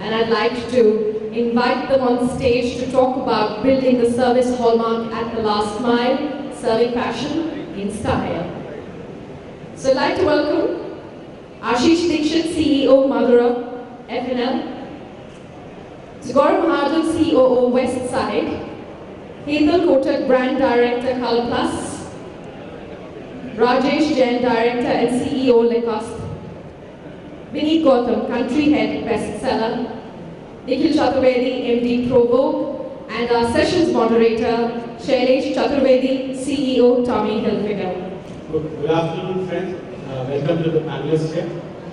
and I'd like to invite them on stage to talk about building the service hallmark at the last mile, serving passion in style. So I'd like to welcome Ashish Dixit, CEO, Madura, FNL, Gaurav Mahajan, COO, West Side, Hendal Kotak, Brand Director, ColorPlus, Rajesh Jain, Director and CEO, Lacoste, Vineet Gautam, Country Head, Bestseller, Nikhil Chaturvedi, MD, Provo, and our sessions moderator, Shailesh Chaturvedi, CEO, Tommy Hilfiger. Good afternoon, friends. Welcome to the panelists here.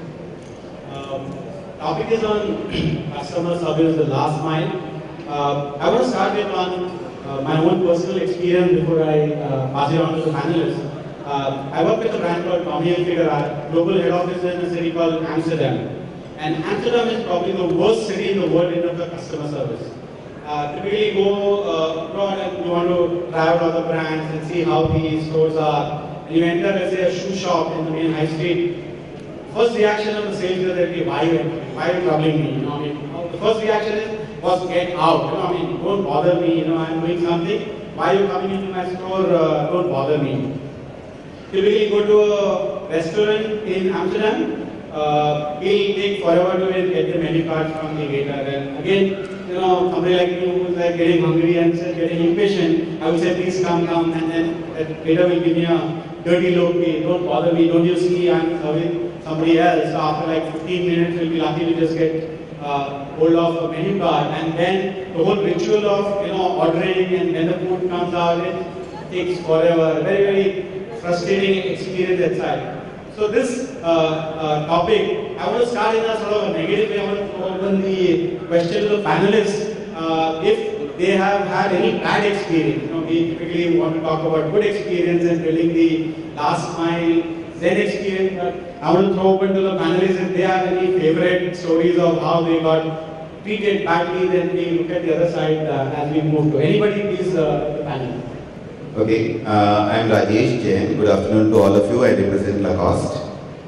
Topic is on customer service, the last mile. I want to start with my own personal experience before I pass it on to the panelists. I work with a brand called Tommy Hilfiger. Our global head office is in a city called Amsterdam. And Amsterdam is probably the worst city in the world in terms of customer service. Typically go abroad and you want to try out other brands and see how these stores are. And you enter, let's say, a shoe shop in the main high street. First reaction of the sales is that, why are you troubling me? You know, I mean, the first reaction was get out. You know, I mean, don't bother me. You know, I'm doing something. Why are you coming into my store? Don't bother me. Typically go to a restaurant in Amsterdam. It'll take forever to get the menu cards from the waiter. And again, you know, somebody like me who's like getting hungry and getting impatient, I would say, please come, and then that waiter will give me a dirty look. Hey, don't bother me. Don't you see I'm serving somebody else? So after like 15 minutes, we'll be lucky to just get hold of a menu card. And then the whole ritual of, you know, ordering and when the food comes out, it takes forever. Very, very frustrating experience that side. So this topic, I want to start in a sort of a negative way. I want to open the question to the panelists. If they have had any bad experience, you know, we typically want to talk about good experience and building the last mile Zen experience. But I want to throw open to the panelists if they have any favorite stories of how they got treated badly. Then we look at the other side as we move to. Anybody, please, the panel. Okay, I'm Rajesh Jain. Good afternoon to all of you. I represent Lacoste.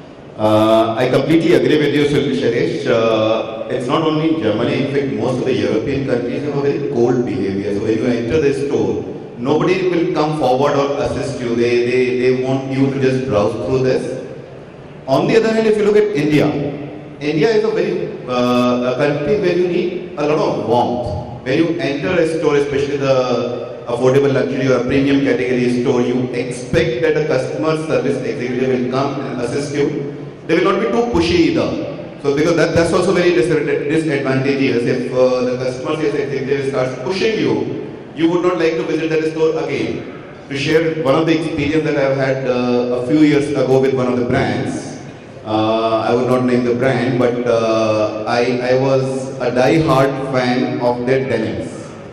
I completely agree with you, Shailesh. It's not only in Germany, in fact, most of the European countries have a very cold behavior. So when you enter the store, nobody will come forward or assist you. They want you to just browse through this. On the other hand, if you look at India, India is a very a country where you need a lot of warmth. When you enter a store, especially the affordable luxury or premium category store, you expect that a customer service executive will come and assist you. They will not be too pushy either. So because that's also very disadvantageous. If the customer service executive starts pushing you, you would not like to visit that store again. To share one of the experience that I've had a few years ago with one of the brands. I would not name the brand, but I was a die-hard fan of their denims.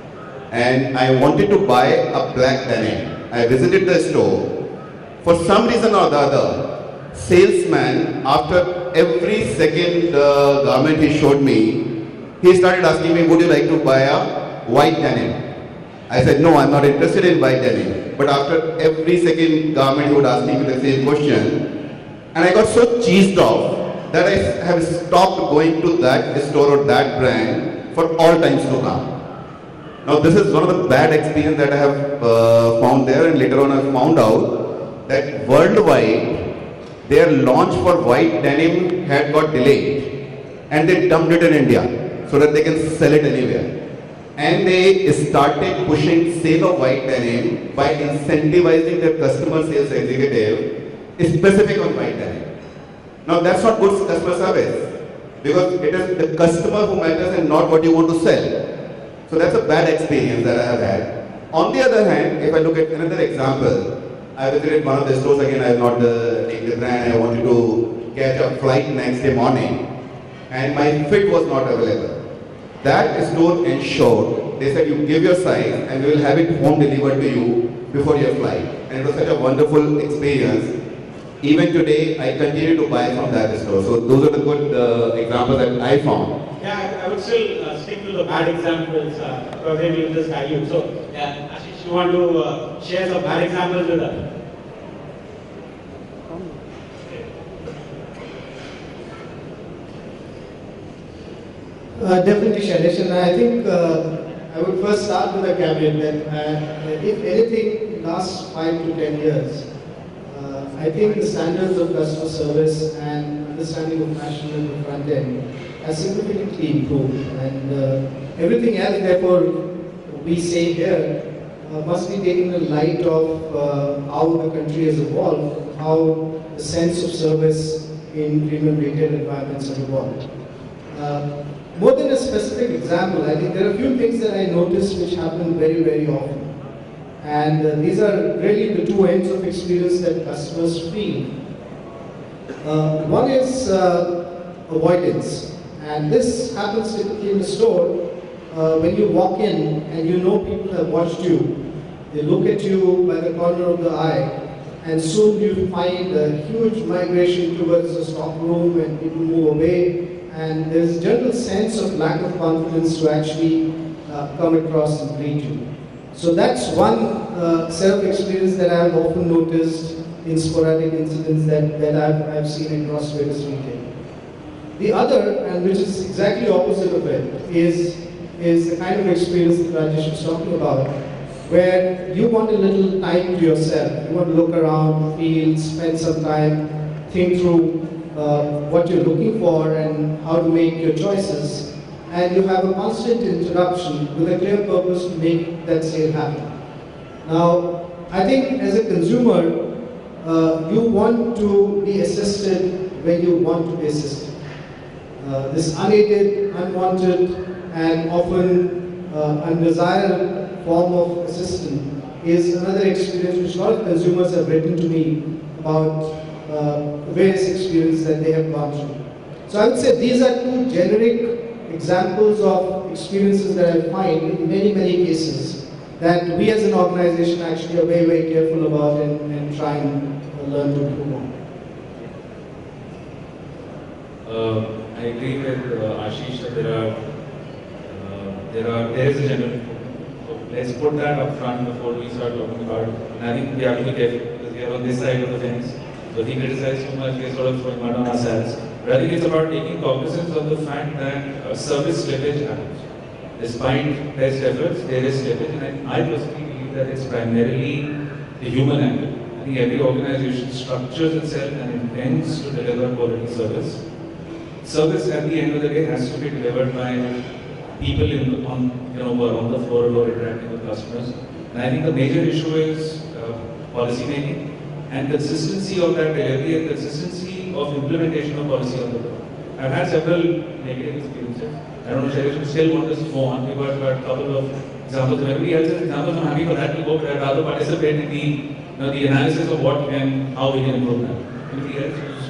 And I wanted to buy a black denim. I visited the store. For some reason or the other, salesman, after every second garment he showed me, he started asking me, would you like to buy a white denim? I said, no, I'm not interested in white denim. But after every second garment, he would ask me the same question. And I got so cheesed off that I have stopped going to that store or that brand for all times to come. Now this is one of the bad experiences that I have found there, and later on I found out that worldwide their launch for white denim had got delayed and they dumped it in India so that they can sell it anywhere. And they started pushing sale of white denim by incentivizing their customer sales executive specific on white denim. Now that's not good customer service because it is the customer who matters and not what you want to sell. So that's a bad experience that I have had. On the other hand, if I look at another example, I visited one of the stores, again I have not taken the brand, I wanted to catch a flight next day morning and my fit was not available. That store ensured, they said you give your size and we will have it home delivered to you before your flight. And it was such a wonderful experience. Even today, I continue to buy from that store. So those are the good examples that I found. Yeah, I would still stick to the bad examples because they will just dilute. So, yeah, Ashish, you want to share some bad examples with us? Definitely, Shailesh, and I think I would first start with a caveat that if anything lasts 5 to 10 years, I think the standards of customer service and understanding of fashion at the front end has significantly improved, and everything else, therefore, we say here must be taken in light of how the country has evolved, how the sense of service in premium retail environments have evolved. More than a specific example, I think there are a few things that I noticed which happen very, very often. And these are really the two ends of experience that customers feel. One is avoidance. And this happens typically in the store when you walk in and you know people have watched you. They look at you by the corner of the eye, and soon you find a huge migration towards the stock room and people move away. And there's a general sense of lack of confidence to actually come across and greet you. So that's one set of experience that I've often noticed in sporadic incidents that I've seen across various retail. The other, and which is exactly opposite of it, is the kind of experience that Rajesh was talking about, where you want a little time to yourself. You want to look around, feel, spend some time, think through what you're looking for and how to make your choices, and you have a constant interruption with a clear purpose to make that sale happen. Now, I think as a consumer, you want to be assisted when you want to be assisted. This unaided, unwanted, and often undesirable form of assistance is another experience which a lot of consumers have written to me about various experiences that they have gone through. So I would say these are two generic examples of experiences that I find in many, many cases that we as an organization actually are very, very careful about and try and learn to improve on. I agree with Ashish that there is a general. So let's put that up front before we start talking about. And I think we have to be careful because we are on this side of the fence. So he criticized too much, we are sort of throwing mud on ourselves. But I think it's about taking cognizance of the fact that service slippage happens. Despite best efforts, there is slippage, and I personally believe that it's primarily the human angle. I think every organization structures itself and intends to deliver quality service. Service at the end of the day has to be delivered by people who are on the floor who are interacting with customers. And I think the major issue is policy making and consistency of that delivery and consistency of implementation of policy on the ground. I've had several negative experiences. I don't know if Shailesh still want us to go on. We've got a couple of examples. If everybody else has examples, I'm happy for that to go, but I'd rather participate in the analysis of what and how we can improve that. Anybody else?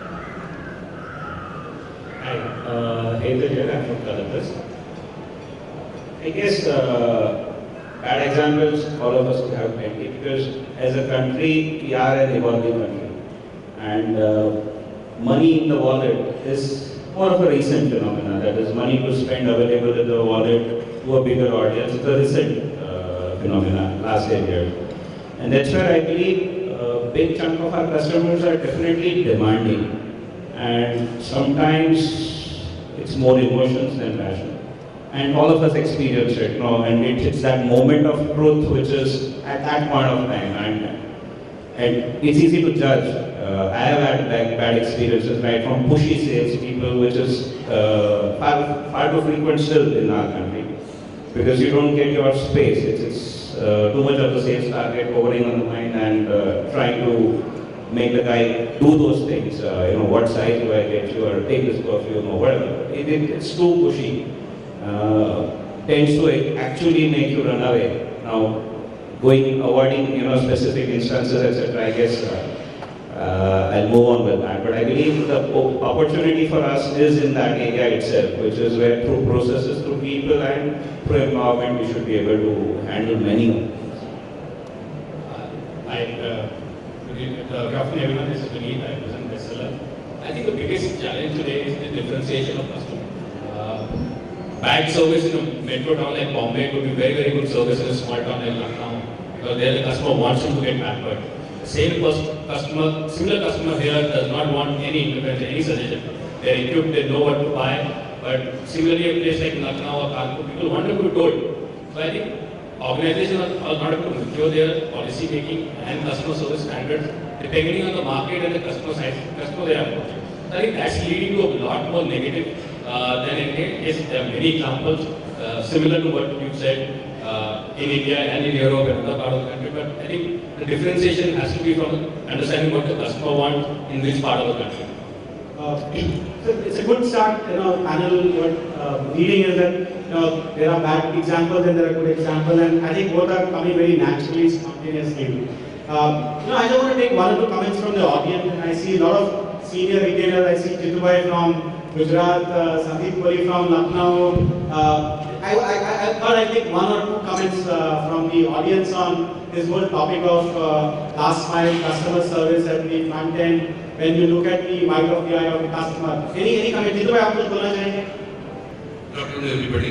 Hi, Hetal here, I'm from Columbus. I guess bad examples all of us would have plenty because as a country, we are an evolving country. And money in the wallet is more of a recent phenomenon. That is, money to spend available in the wallet to a bigger audience. It's a recent phenomenon, last 10 years. And that's where I believe a big chunk of our customers are definitely demanding. And sometimes it's more emotions than passion. And all of us experience it, and it's that moment of truth which is at that point of time. And it's easy to judge. I have had bad experiences, right, from pushy salespeople, which is far too frequent still in our country. Because you don't get your space. It's too much of the sales target hovering on the mind and trying to make the guy do those things. What size do I get you, or take this perfume, or whatever. It's too pushy. Tends to actually make you run away. Now, avoiding specific instances, etc. I guess I'll move on with that. But I believe the opportunity for us is in that area itself, which is where through processes, through people, and through empowerment, we should be able to handle many of them. Good afternoon, everyone. This is Vineet. I represent Bestseller. I think the biggest challenge today is the differentiation of customer. Bad service in a metro town like Bombay could be very, very good service in a small town like Lucknow, because there the customer wants him to get pampered. Similar customer here does not want any intervention, any suggestion. They're equipped, they know what to buy, But similarly, a place like Lucknow or Kanpur, people want to be told. So I think organizations are not able to mature their policy making and customer service standards depending on the market and the customer size, customer they are approaching. So I think that's leading to a lot more negative than anything. Yes, there are many examples similar to what you said in India and in Europe and other part of the country. But I think the differentiation has to be from understanding what the customer wants in which part of the country. So it's a good start, panel. What reading is that there are bad examples and there are good examples, and I think both are coming very naturally, spontaneously. I just want to take one or two comments from the audience, and I see a lot of senior retailers. I see Jitubai from Gujarat, Sandeep Kohli from Lucknow. I thought I'd take one or two comments from the audience on this whole topic of last mile customer service at the front end. When you look at the white of the eye of the customer, any comment? Jitubai, आप कुछ बोलना चाहेंगे? Good afternoon, everybody.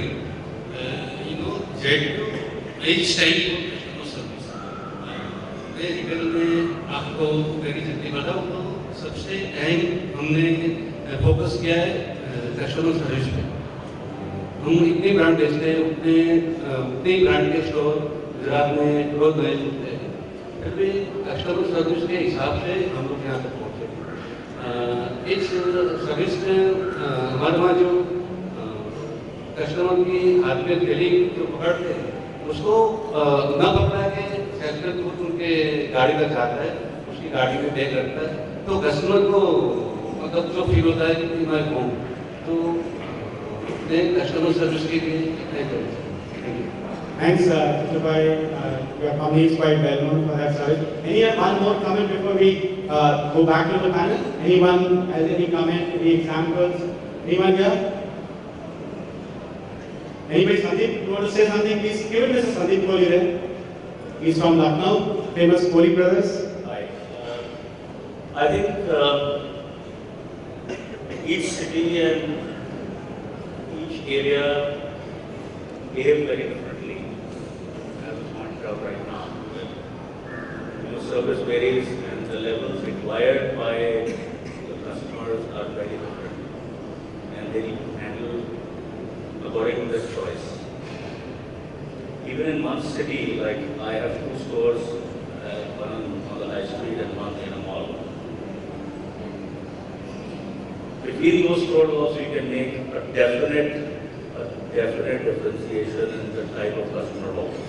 Each time customer service. मैं retail में आपको मेरी जितनी बताऊँ तो सबसे अहम हमने फोकस किया है कस्टमर सर्विस पे. हम इतने ब्रांड बेचते हैं, उतने ब्रांड के स्टोर गुजरात में रोज नए खुलते हैं. फिर भी कस्टमर सर्विस के हिसाब से हम लोग यहाँ तक पहुँचे. इस सर्विस में हमारे वहाँ जो कस्टमर की हाथ में थैली जो पकड़ते हैं उसको न पकड़ा के सेल्समैन खुद उनके गाड़ी तक जाता है, उसकी गाड़ी में बैग रखता है, तो कस्टमर को मतलब जो फील होता है कि मैं हूँ, तो कस्टमर सर्विस के लिए नहीं करता. Thanks, Jitubai. Your company is quite well known for that service. One more comment before we go back to the panel? Anyone has any comment, any examples? Anyone here? Anybody, Sandeep, you want to say something? Please give it Mr. Sandeep Kohli there. He's from Lucknow, famous Kohli brothers. Right. I think each city and each area behave very differently, as pointed out right now. Service varies and the levels required by the customers are very different, and they need to handle according to their choice. Even in one city, like I have two stores, one on the high street and one in a mall. Between those stores also you can make a definite differentiation in the type of customer also.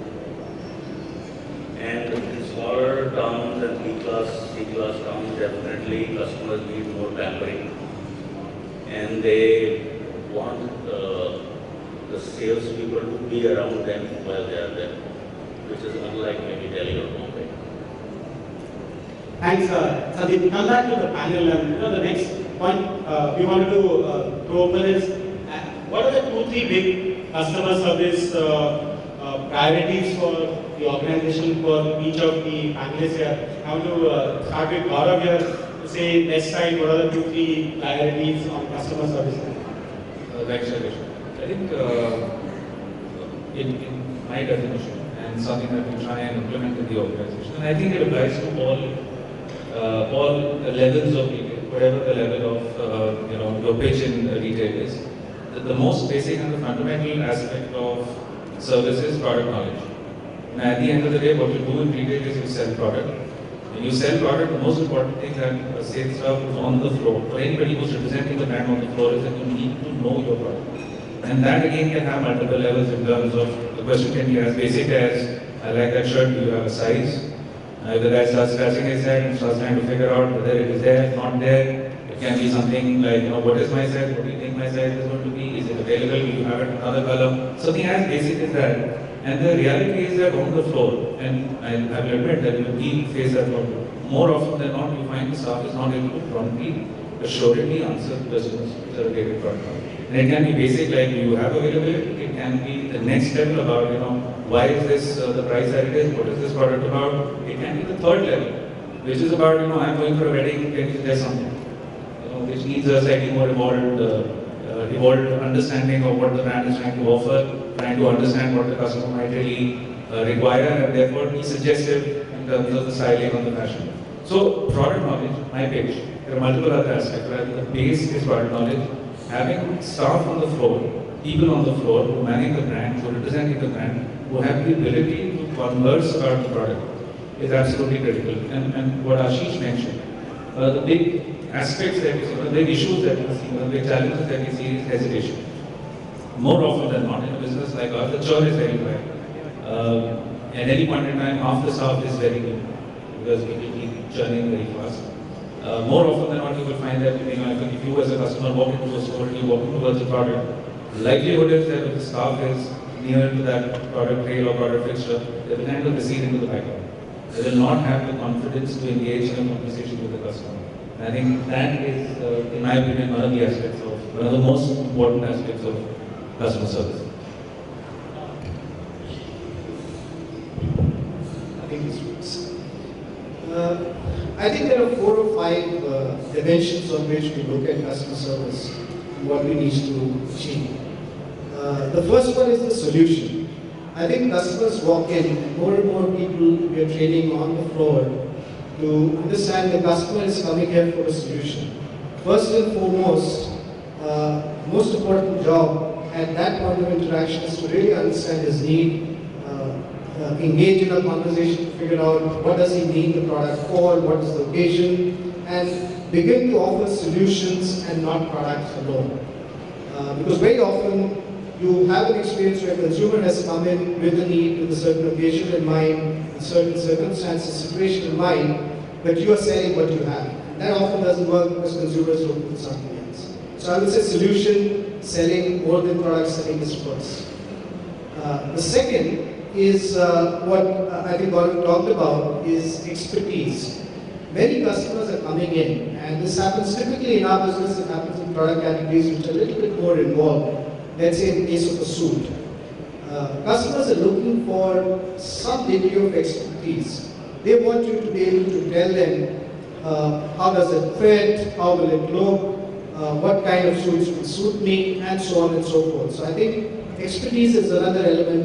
And in smaller towns and C-class towns, definitely customers need more pampering, and they want the salespeople to be around them while they are there, which is unlike maybe Delhi or Bombay. Thanks, Sandeep. Come back to the panel, and the next point we wanted to throw open is what are the 2-3 big customer service priorities for the organization for each of the panelists here. I want to start with Gaurav here to say next side, what are the 2-3 priorities on customer service? Thanks, Shailesh. I think in my definition and something that we try and implement in the organization, and I think it applies to all levels of retail, whatever the level of your pitch in retail is. The most basic and the fundamental aspect of service is product knowledge. And at the end of the day, what you do in retail is you sell product. When you sell product, the most important thing that a sales staff who's on the floor, or anybody who's representing the brand on the floor, is that you need to know your product. And that again can have multiple levels in terms of the question can be as basic as, I like that shirt, do you have a size? If the guy starts scratching his head and starts trying to figure out whether it is there, not there, it can be something like, what is my size? What do you think my size is going to be? Is it available? Do you have it in another color? Something as basic as that. And the reality is that on the floor, and I will admit that we face that problem, more often than not, you find the staff is not able to promptly, assuredly answer questions which are related to product. And it can be basic like, do you have availability? It can be the next level about, why is this the price that it is? What is this product about? It can be the third level, which is about, I'm going for a wedding, can you suggest something? Which needs a slightly more evolved understanding of what the brand is trying to offer, trying to understand what the customer might really require, and therefore be suggestive in terms of the styling or the fashion. So, product knowledge, my pitch. There are multiple other aspects, but I think the base is product knowledge. having staff on the floor, people on the floor who manage the brand, who represent the brand, who have the ability to converse about the product is absolutely critical. And what Ashish mentioned, the big aspects that we see, the big issues that we see, the big challenges that we see is hesitation. More often than not in a business like ours, the churn is very high. At any point in time, half the staff is very good because people keep churning very fast. More often than not, you will find that if you as a customer walk into a store and you walk towards a product, the likelihood is that if the staff is near to that product trail or product fixture, they will handle the scene into the background. They will not have the confidence to engage in a conversation with the customer. And I think that is, in my opinion, one of the most important aspects of customer service. I think there are 4 or 5 dimensions on which we look at customer service and what we need to achieve. The first one is the solution. I think customers walk in, and more people we are training on the floor to understand the customer is coming here for a solution. First and foremost, most important job at that point of interaction is to really understand his need, engage in a conversation to figure out what does he need the product for, what is the occasion, and begin to offer solutions and not products alone. Because very often you have an experience where a consumer has come in with a need, with a certain occasion in mind, with certain circumstances, situation in mind, but you are selling what you have. And that often doesn't work because consumers look for something else. So I would say solution, selling more than product, selling is first. The second is what I think Gaurav talked about is expertise. Many customers are coming in, and this happens typically in our business, it happens in product categories which are a little bit more involved. Let's say in the case of a suit. Customers are looking for some degree of expertise. They want you to be able to tell them how does it fit, how will it look, what kind of suits will suit me, and so on and so forth. So I think expertise is another element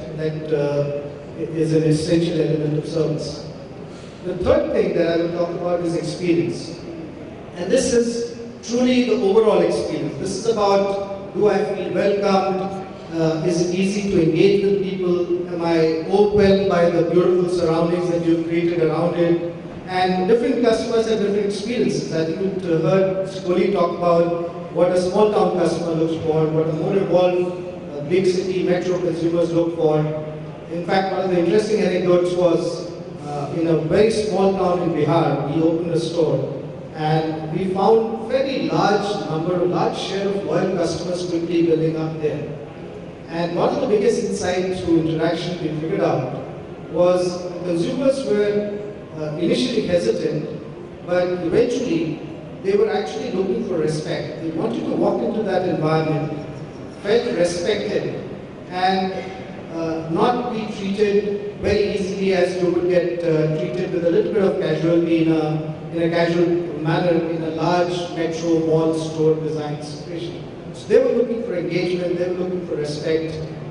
that is an essential element of service. The third thing that I will talk about is experience. And this is truly the overall experience. This is about, do I feel welcomed? Is it easy to engage with people? Am I overwhelmed by the beautiful surroundings that you've created around it? And different customers have different experiences. I think you heard Skoli talk about what a small town customer looks for, what a more evolved big city metro consumers look for. In fact, one of the interesting anecdotes was in a very small town in Bihar, we opened a store and we found very large share of loyal customers quickly building up there. And one of the biggest insights through interaction we figured out was consumers were initially hesitant, but eventually they were actually looking for respect. They wanted to walk into that environment, felt respected, and not be treated very easily as you would get treated with a little bit of casualty in a casual manner in a large metro mall store design situation. So they were looking for engagement, they were looking for respect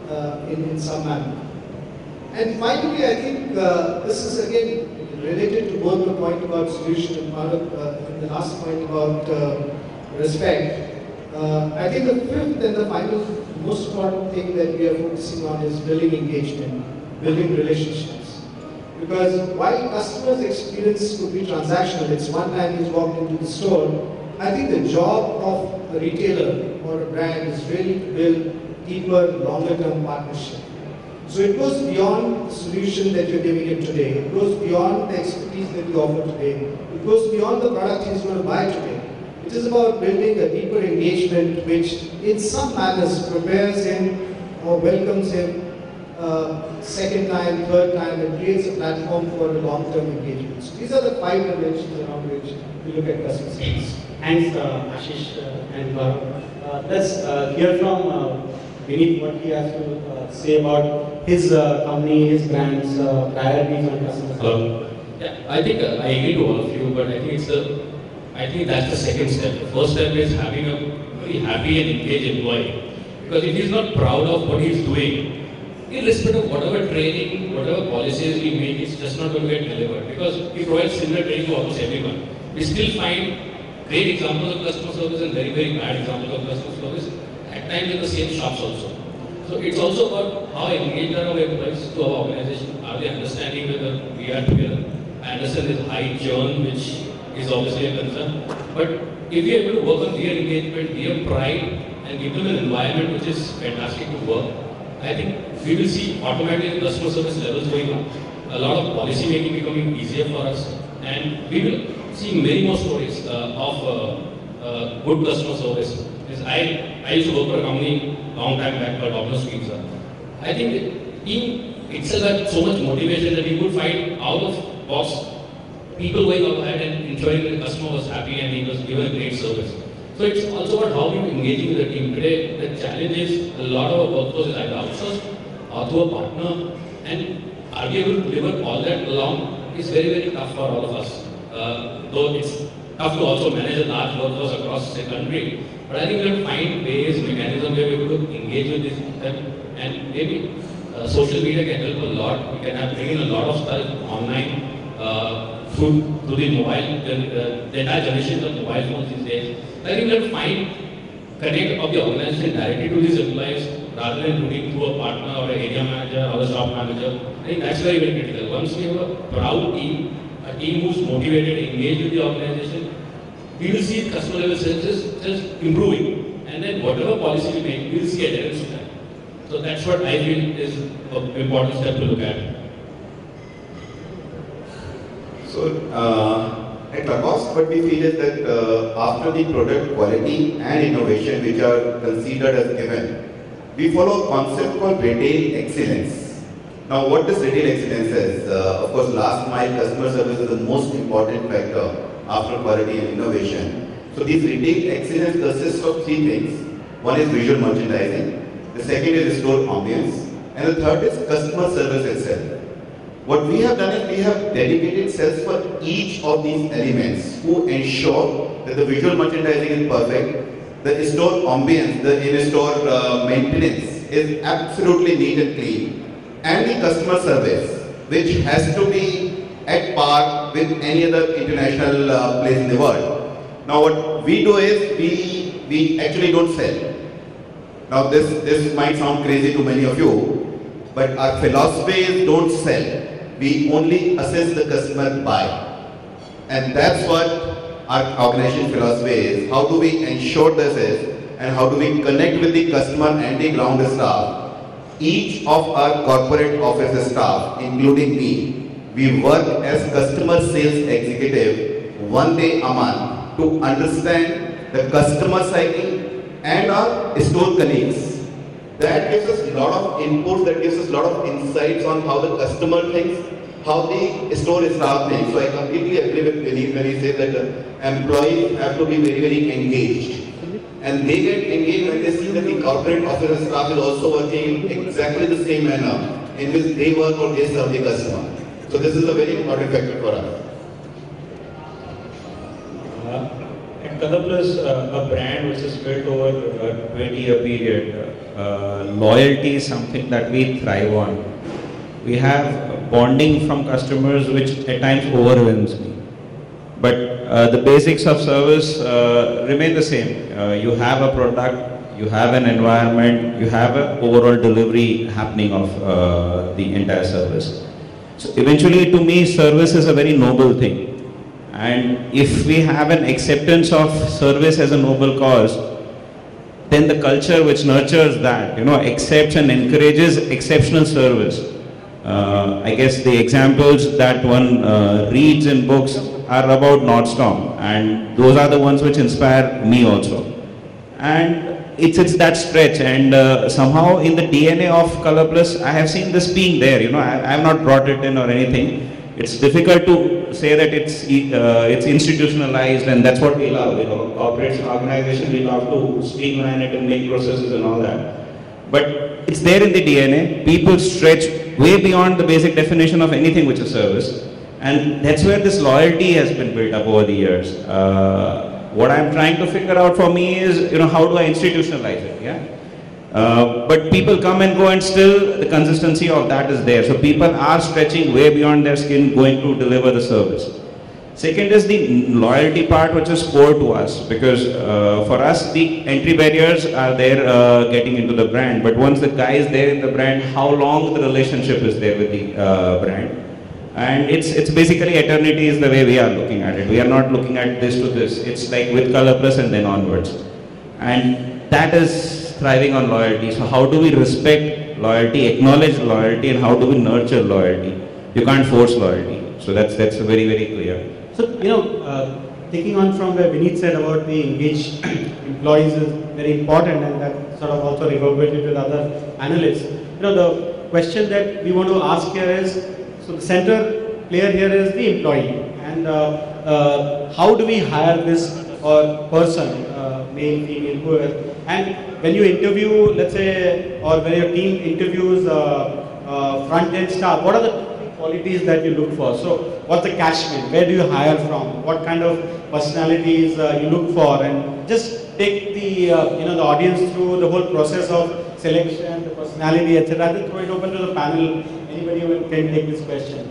in some manner. And finally, I think this is again related to both the point about solution and part of the last point about respect. I think the fifth and the final most important thing that we are focusing on is building engagement, building relationships. Because while customers' experience could be transactional, it's one time he's walked into the store, I think the job of a retailer or a brand is really to build deeper, longer-term partnership. So it goes beyond the solution that you're giving him today. It goes beyond the expertise that you offer today. It goes beyond the product he's going to buy today. It is about building a deeper engagement which in some manners prepares him or welcomes him second time, third time, and creates a platform for a long-term engagement. So these are the 5 dimensions around which we look at customer service. Thanks, Ashish and Gaurav. Let's hear from Vineet what he has to say about his company, his brand's priorities on customer service. Yeah, I think I agree to all of you, but I think that's the second step. The first step is having a very happy and engaged employee. Because if he's not proud of what he's doing, irrespective of whatever training, whatever policies we make, it's just not going to get delivered. Because we provide similar training to almost everyone. We still find great examples of customer service and very, very bad examples of customer service, at times in the same shops also. So it's also about how engaged are our employees to our organization. Are they understanding whether we are together? I understand there's high churn, which is obviously a concern. But if we are able to work on their engagement, their pride, and give them an environment which is fantastic to work, I think we will see automatically customer service levels going up. A lot of policy making becoming easier for us, and we will see many more stories of good customer service. I used to work for a company long time back called Domino's Pizza. I think the team itself had so much motivation that we could find out of box people going out ahead and ensuring that the customer was happy and he was given great service. So it's also about how we're engaging with the team. Today, the challenge is a lot of our workforce is either outsourced or through a partner, and are we able to deliver all that along is very, very tough for all of us. Though it's tough to also manage a large workforce across the country, but I think we have to find ways, mechanisms where we're able to engage with this, and maybe social media can help a lot. We can bring in a lot of stuff online through the mobile, the entire generation of mobile phones these days. I think we have to connect of the organization directly to these employees rather than looking through a partner or an area manager or a shop manager. I think that's very, very critical. Once we have a proud team, a team who's motivated, engaged with the organization, we will see customer level services just improving. And then whatever policy we make, we will see adherence to that. So that's what I feel is an important step to look at. So, at Lacoste, what we feel is that after the product quality and innovation which are considered as given, we follow a concept called retail excellence. Now, what does retail excellence is? Of course, last mile customer service is the most important factor after quality and innovation. So, this retail excellence consists of three things. One is visual merchandising, the second is store ambience, and the third is customer service itself. What we have done is we have dedicated cells for each of these elements to ensure that the visual merchandising is perfect, the store ambience, the in-store maintenance is absolutely neat and clean, and the customer service, which has to be at par with any other international place in the world. Now what we do is we actually don't sell. Now this might sound crazy to many of you, but our philosophy is don't sell. We only assist the customer buy. And that's what our organization philosophy is. How do we ensure this is, and how do we connect with the customer and the ground staff? Each of our corporate office staff, including me, we work as customer sales executive one day a month to understand the customer psyche and our store colleagues. That gives us a lot of inputs, that gives us a lot of insights on how the customer thinks, how the store staff thinks. So I completely agree with Vineet when he said that the employees have to be very, very engaged. And they get engaged when they see that the corporate office staff is also working in exactly the same manner in which they work or they serve the customer. So this is a very important factor for us. At ColorPlus, a brand which is built over a 20-year period, loyalty is something that we thrive on. We have bonding from customers which at times overwhelms me. But the basics of service remain the same. You have a product, you have an environment, you have an overall delivery happening of the entire service. So eventually, to me, service is a very noble thing. And if we have an acceptance of service as a noble cause, then the culture which nurtures that, accepts and encourages exceptional service. I guess the examples that one reads in books are about Nordstrom, and those are the ones which inspire me also. And it's that stretch, and somehow in the DNA of ColorPlus, I have seen this being there. I have not brought it in or anything. It's difficult to say that it's institutionalized, and that's what we love. Corporate organization, we love to streamline it and make processes and all that. But it's there in the DNA. People stretch way beyond the basic definition of anything which is service, and that's where this loyalty has been built up over the years. What I'm trying to figure out for me is, how do I institutionalize it? Yeah. But people come and go, and still the consistency of that is there. So people are stretching way beyond their skin, going to deliver the service. Second is the loyalty part, which is core to us, because for us the entry barriers are there getting into the brand, but once the guy is there in the brand, how long the relationship is there with the brand. And it's basically eternity is the way we are looking at it. We are not looking at this to this. It's like with ColorPlus and then onwards. And that is thriving on loyalty. So how do we respect loyalty, acknowledge loyalty, and how do we nurture loyalty? You can't force loyalty. So that's very, very clear. So, taking on from where Vineet said about the engaged employees is very important, and that sort of also reverberated with other analysts. The question that we want to ask here is, so the center player here is the employee, and how do we hire this person, male, female, whoever, and when you interview, let's say, or when your team interviews front-end staff, what are the qualities that you look for? So what's the catchment? Where do you hire from? What kind of personalities you look for? And just take the the audience through the whole process of selection, the personality, etc. Just throw it open to the panel. Anybody who can take this question?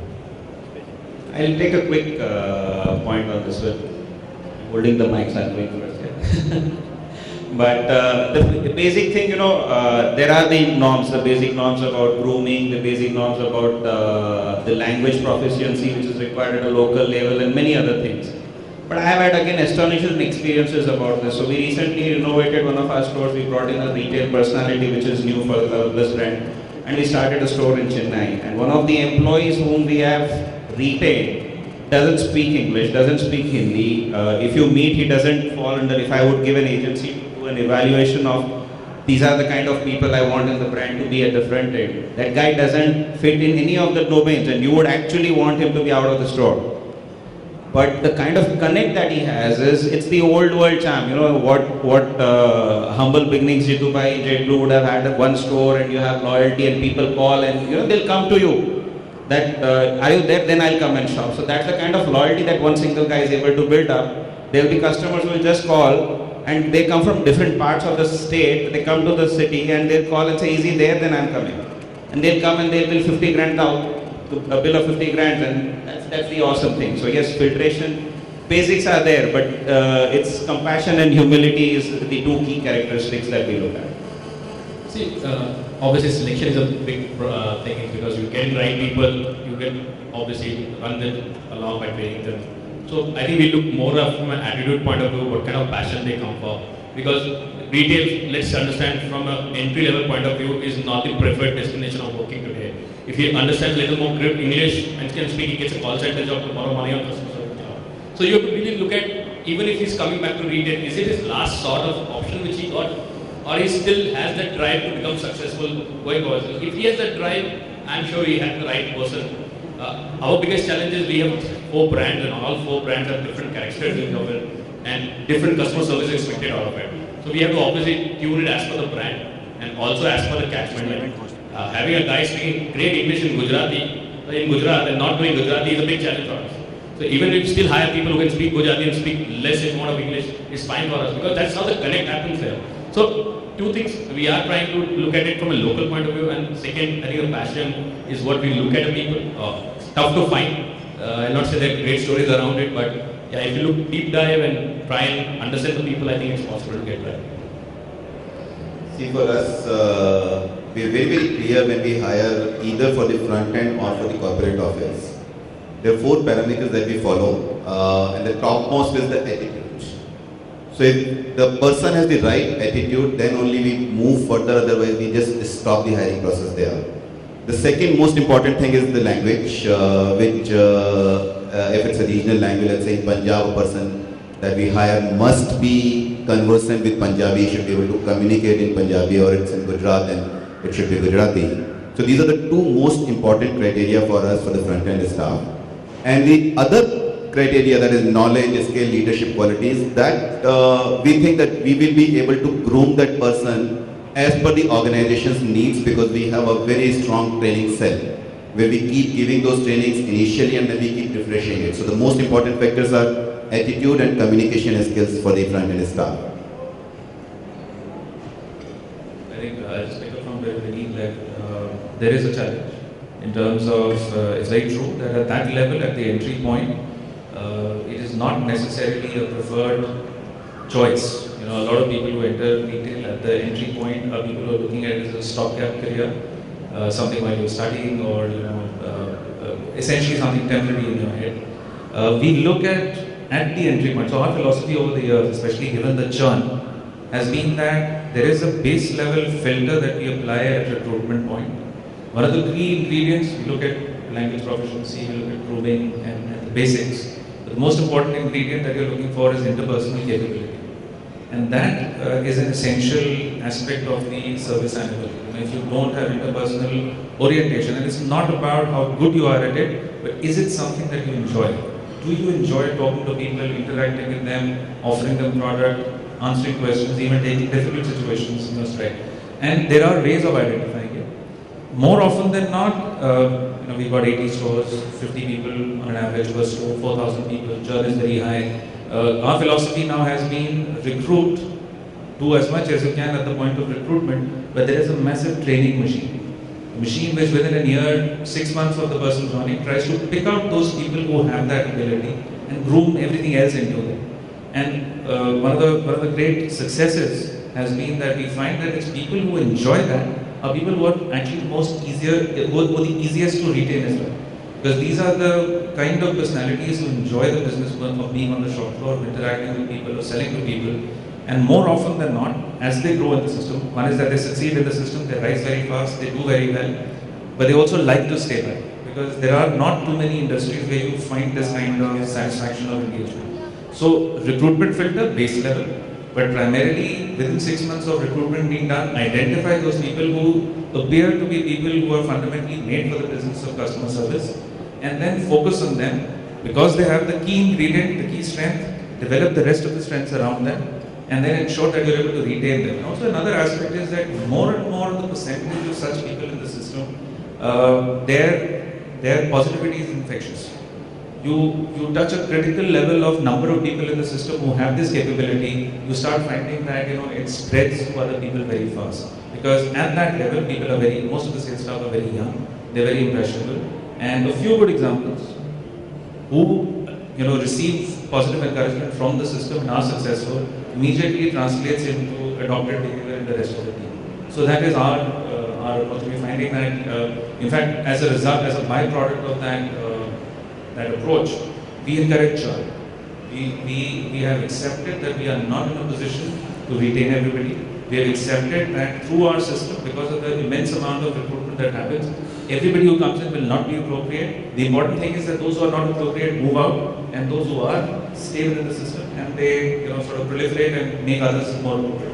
I'll take a quick point on this one. Holding the mics, I'm going first. But the basic thing, there are the norms, the basic norms about grooming, the basic norms about the language proficiency which is required at a local level, and many other things. But I have had again astonishing experiences about this. So we recently renovated one of our stores. We brought in a retail personality which is new for the ColorPlus brand, and we started a store in Chennai. And one of the employees whom we have retained doesn't speak English, doesn't speak Hindi. If you meet, he doesn't fall under, if I would give an agency to do an evaluation of these are the kind of people I want in the brand to be at the front end, that guy doesn't fit in any of the domains, and you would actually want him to be out of the store. But the kind of connect that he has is, it's the old world charm. What humble beginnings Jitubai, JetBlue would have had one store, and you have loyalty and people call and they'll come to you. That are you there? Then I'll come and shop. So that's the kind of loyalty that one single guy is able to build up. There will be customers who will just call, and they come from different parts of the state. They come to the city and they'll call and say, "Is he there? Then I'm coming." And they'll come and they'll bill 50 grand out. A bill of 50 grand, and that's the awesome thing. So yes, filtration, basics are there, but it's compassion and humility is the two key characteristics that we look at. See, obviously selection is a big thing because you get right people, you can obviously run them along by training them. So I think we look more from an attitude point of view, what kind of passion they come for. Because retail, let's understand from an entry level point of view, is not the preferred destination of working today. If he understands a little more grip English and can speak, he gets a call center job to borrow money on customer service job. So you have to really look at, even if he's coming back to retail, is it his last sort of option which he got? Or he still has that drive to become successful going forward? So if he has that drive, I'm sure he had the right person. Our biggest challenge is we have 4 brands, and all 4 brands have different characteristics of it and different customer service expected out of it. So we have to obviously tune it as per the brand and also as per the catchment line. Having a guy speaking great English in Gujarat and not knowing Gujarati is a big challenge for us. So even if we still hire people who can speak Gujarati and speak less amount of English, is fine for us because that's how the connect happens there. So 2 things, we are trying to look at it from a local point of view, and second, I think the passion is what we look at the people. It's tough to find. I'll not say there are great stories around it, but yeah, if you look deep dive and try and understand the people, I think it's possible to get right. See, for us, we are very, very clear when we hire either for the front end or for the corporate office. There are 4 parameters that we follow, and the topmost is the attitude. So if the person has the right attitude, then only we move further, otherwise we just stop the hiring process there. The second most important thing is the language, which if it's a regional language, let's say in Punjab, a person that we hire must be conversant with Punjabi, should be able to communicate in Punjabi, or it's in Gujarat, then it should be Gujarati. So these are the 2 most important criteria for us for the front-end staff. And the other criteria, that is knowledge, skill, leadership qualities, that we think that we will be able to groom that person as per the organization's needs, because we have a very strong training cell where we keep giving those trainings initially and then we keep refreshing it. So the most important factors are attitude and communication skills for the front-end staff. I think I'll just pick up from where Vineet left. There is a challenge in terms of, it's very true that at that level, at the entry point, it is not necessarily a preferred choice. You know, a lot of people who enter retail at the entry point are people who are looking at it as a stopgap career, something while you're studying, or essentially something temporary in your head. We look at the entry point. So our philosophy over the years, especially given the churn, has been that there is a base level filter that we apply at recruitment point. One of the key ingredients, we look at language proficiency, we look at grooming and the basics. But the most important ingredient that you're looking for is interpersonal capability. And that is an essential aspect of the service annual. If you don't have interpersonal orientation, and it's not about how good you are at it, but is it something that you enjoy? Do you enjoy talking to people, interacting with them, offering them product, answering questions, even taking difficult situations in your stride? And there are ways of identifying it. More often than not, we've got 80 stores, 50 people on an average per store, 4,000 people, churn is very high. Our philosophy now has been recruit, do as much as you can at the point of recruitment, but there is a massive training machine. A machine which within a year, 6 months of the person joining, tries to pick out those people who have that ability and groom everything else into them. And one of the great successes has been that we find that it's people who enjoy that are people who are actually who are the easiest to retain as well. Because these are the kind of personalities who enjoy the business of being on the shop floor, of interacting with people, or selling to people. And more often than not, as they grow in the system, one is that they succeed in the system, they rise very fast, they do very well, but they also like to stay back. Because there are not too many industries where you find this kind of satisfaction of engagement. So recruitment filter, base level, but primarily within 6 months of recruitment being done, identify those people who appear to be people who are fundamentally made for the business of customer service, and then focus on them because they have the key ingredient, the key strength, develop the rest of the strengths around them, and then ensure that you're able to retain them. And also another aspect is that more and more of the percentage of such people in the system, their positivity is infectious. You touch a critical level of number of people in the system who have this capability, you start finding that it spreads to other people very fast. Because at that level, people are most of the sales staff are very young, they're very impressionable. And a few good examples who receive positive encouragement from the system and are successful immediately translates into adopted behavior in the rest of the team. So that is our approach. We're finding that, in fact, as a result, as a byproduct of that approach, we encourage churn. We have accepted that we are not in a position to retain everybody. We have accepted that through our system, because of the immense amount of recruitment that happens, everybody who comes in will not be appropriate. The important thing is that those who are not appropriate move out, and those who are stay within the system, and they sort of proliferate and make others more appropriate.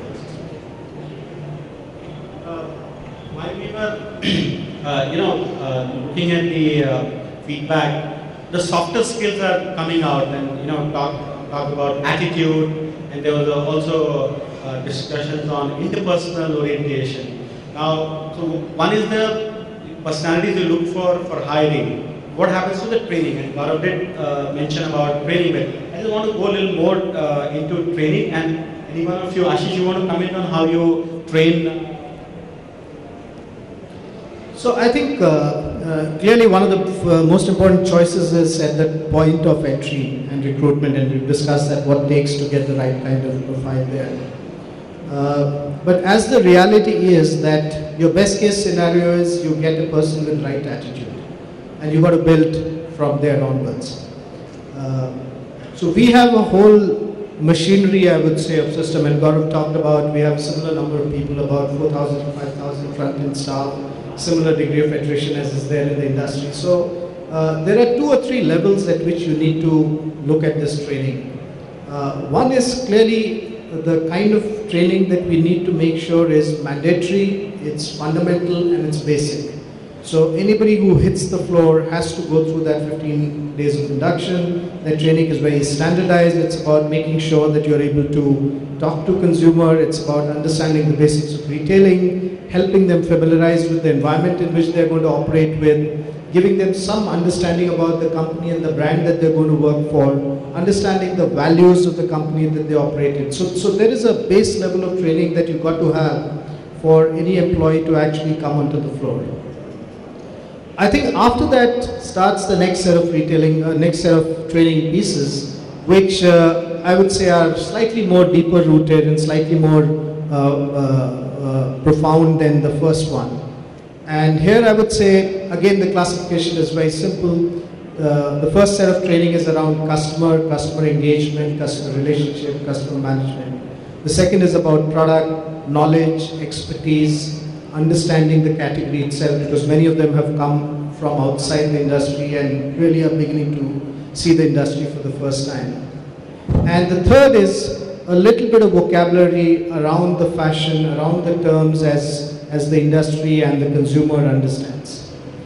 While we were, looking at the feedback, the softer skills are coming out, and talk about attitude, and there was also discussions on interpersonal orientation. Now, so one is the personalities you look for hiring. What happens to the training? And Gaurav did mention about training, but I just want to go a little more into training. And any one of you, Ashish, you want to comment on how you train? So I think clearly one of the most important choices is at the point of entry and recruitment, and we've discussed that what it takes to get the right kind of profile there. But as the reality is that your best case scenario is you get a person with right attitude, and you got to build from there onwards. So we have a whole machinery, I would say, of system, and Gaurav talked about, we have a similar number of people, about 4,000 to 5,000 front-end staff, similar degree of attrition as is there in the industry. So there are 2 or 3 levels at which you need to look at this training. One is clearly the kind of training that we need to make sure is mandatory, it's fundamental, and it's basic. So anybody who hits the floor has to go through that 15 days of induction. That training is very standardized. It's about making sure that you're able to talk to consumer. It's about understanding the basics of retailing, helping them familiarize with the environment in which they're going to operate with, giving them some understanding about the company and the brand that they're going to work for, understanding the values of the company that they operate in. So there is a base level of training that you've got to have for any employee to actually come onto the floor. I think after that starts the next set of next set of training pieces, which I would say are slightly more deeper rooted and slightly more profound than the first one. And here I would say, again, the classification is very simple. The first set of training is around customer engagement, customer relationship, customer management. The second is about product, knowledge, expertise, understanding the category itself, because many of them have come from outside the industry and really are beginning to see the industry for the first time. And the third is a little bit of vocabulary around the fashion, around the terms as the industry and the consumer understands.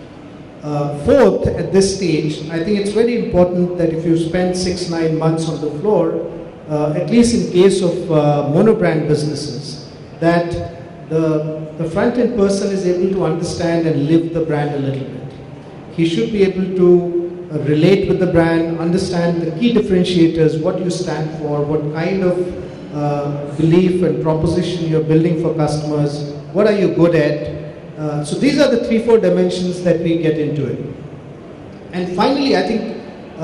Fourth, at this stage, I think it's very important that if you spend 6-9 months on the floor, at least in case of monobrand businesses, that the front-end person is able to understand and live the brand a little bit. He should be able to relate with the brand, understand the key differentiators, what you stand for, what kind of belief and proposition you're building for customers, what are you good at. So these are the 3-4 dimensions that we get into it. And finally, I think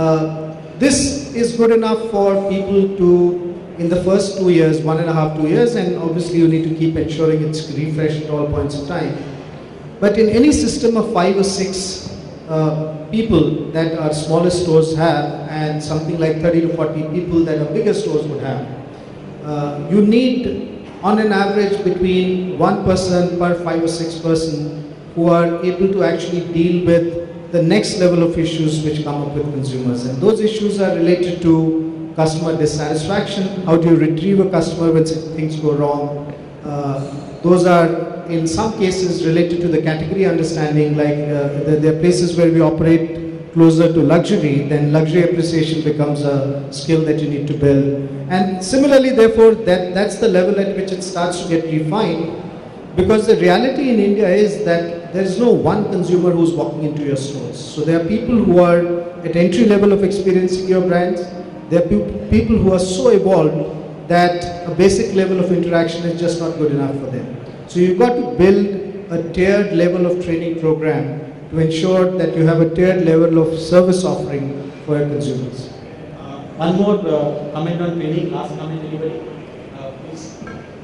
this is good enough for people to, in the first 2 years, 1.5, 2 years, and obviously you need to keep ensuring it's refreshed at all points of time. But in any system of 5 or 6 people that our smaller stores have, and something like 30 to 40 people that our bigger stores would have, you need on an average between 1 person per 5 or 6 person who are able to actually deal with the next level of issues which come up with consumers. And those issues are related to customer dissatisfaction. How do you retrieve a customer when things go wrong? Those are in some cases related to the category understanding, like there are places where we operate closer to luxury, then luxury appreciation becomes a skill that you need to build. And similarly, therefore, that's the level at which it starts to get refined, because the reality in India is that there is no one consumer who's walking into your stores. So there are people who are at entry level of experiencing your brands. There are people who are so evolved that a basic level of interaction is just not good enough for them. So you've got to build a tiered level of training program to ensure that you have a tiered level of service offering for your consumers. One more comment on training, last comment, anybody? Please.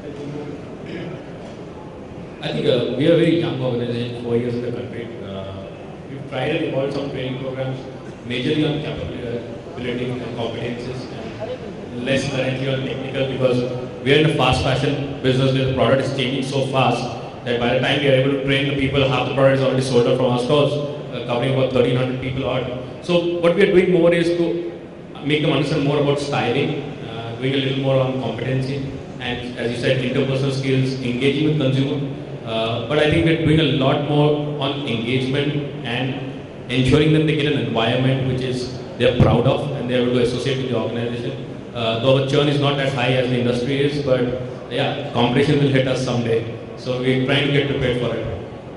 I think we are a very young organization, 4 years in the country. We've tried and evolved some training programs, majorly on capability and competences, and less currently on technical, because we are in a fast fashion business where the product is changing so fast that by the time we are able to train the people, half the product is already sold out from our stores, covering about 1,300 people odd. So what we are doing more is to make them understand more about styling, doing a little more on competency, and as you said, interpersonal skills, engaging with consumer. But I think we're doing a lot more on engagement and ensuring that they get an environment which is they're proud of and they're able to associate with the organization. Though our churn is not as high as the industry is, but yeah, competition will hit us someday. So we're trying to get prepared for it.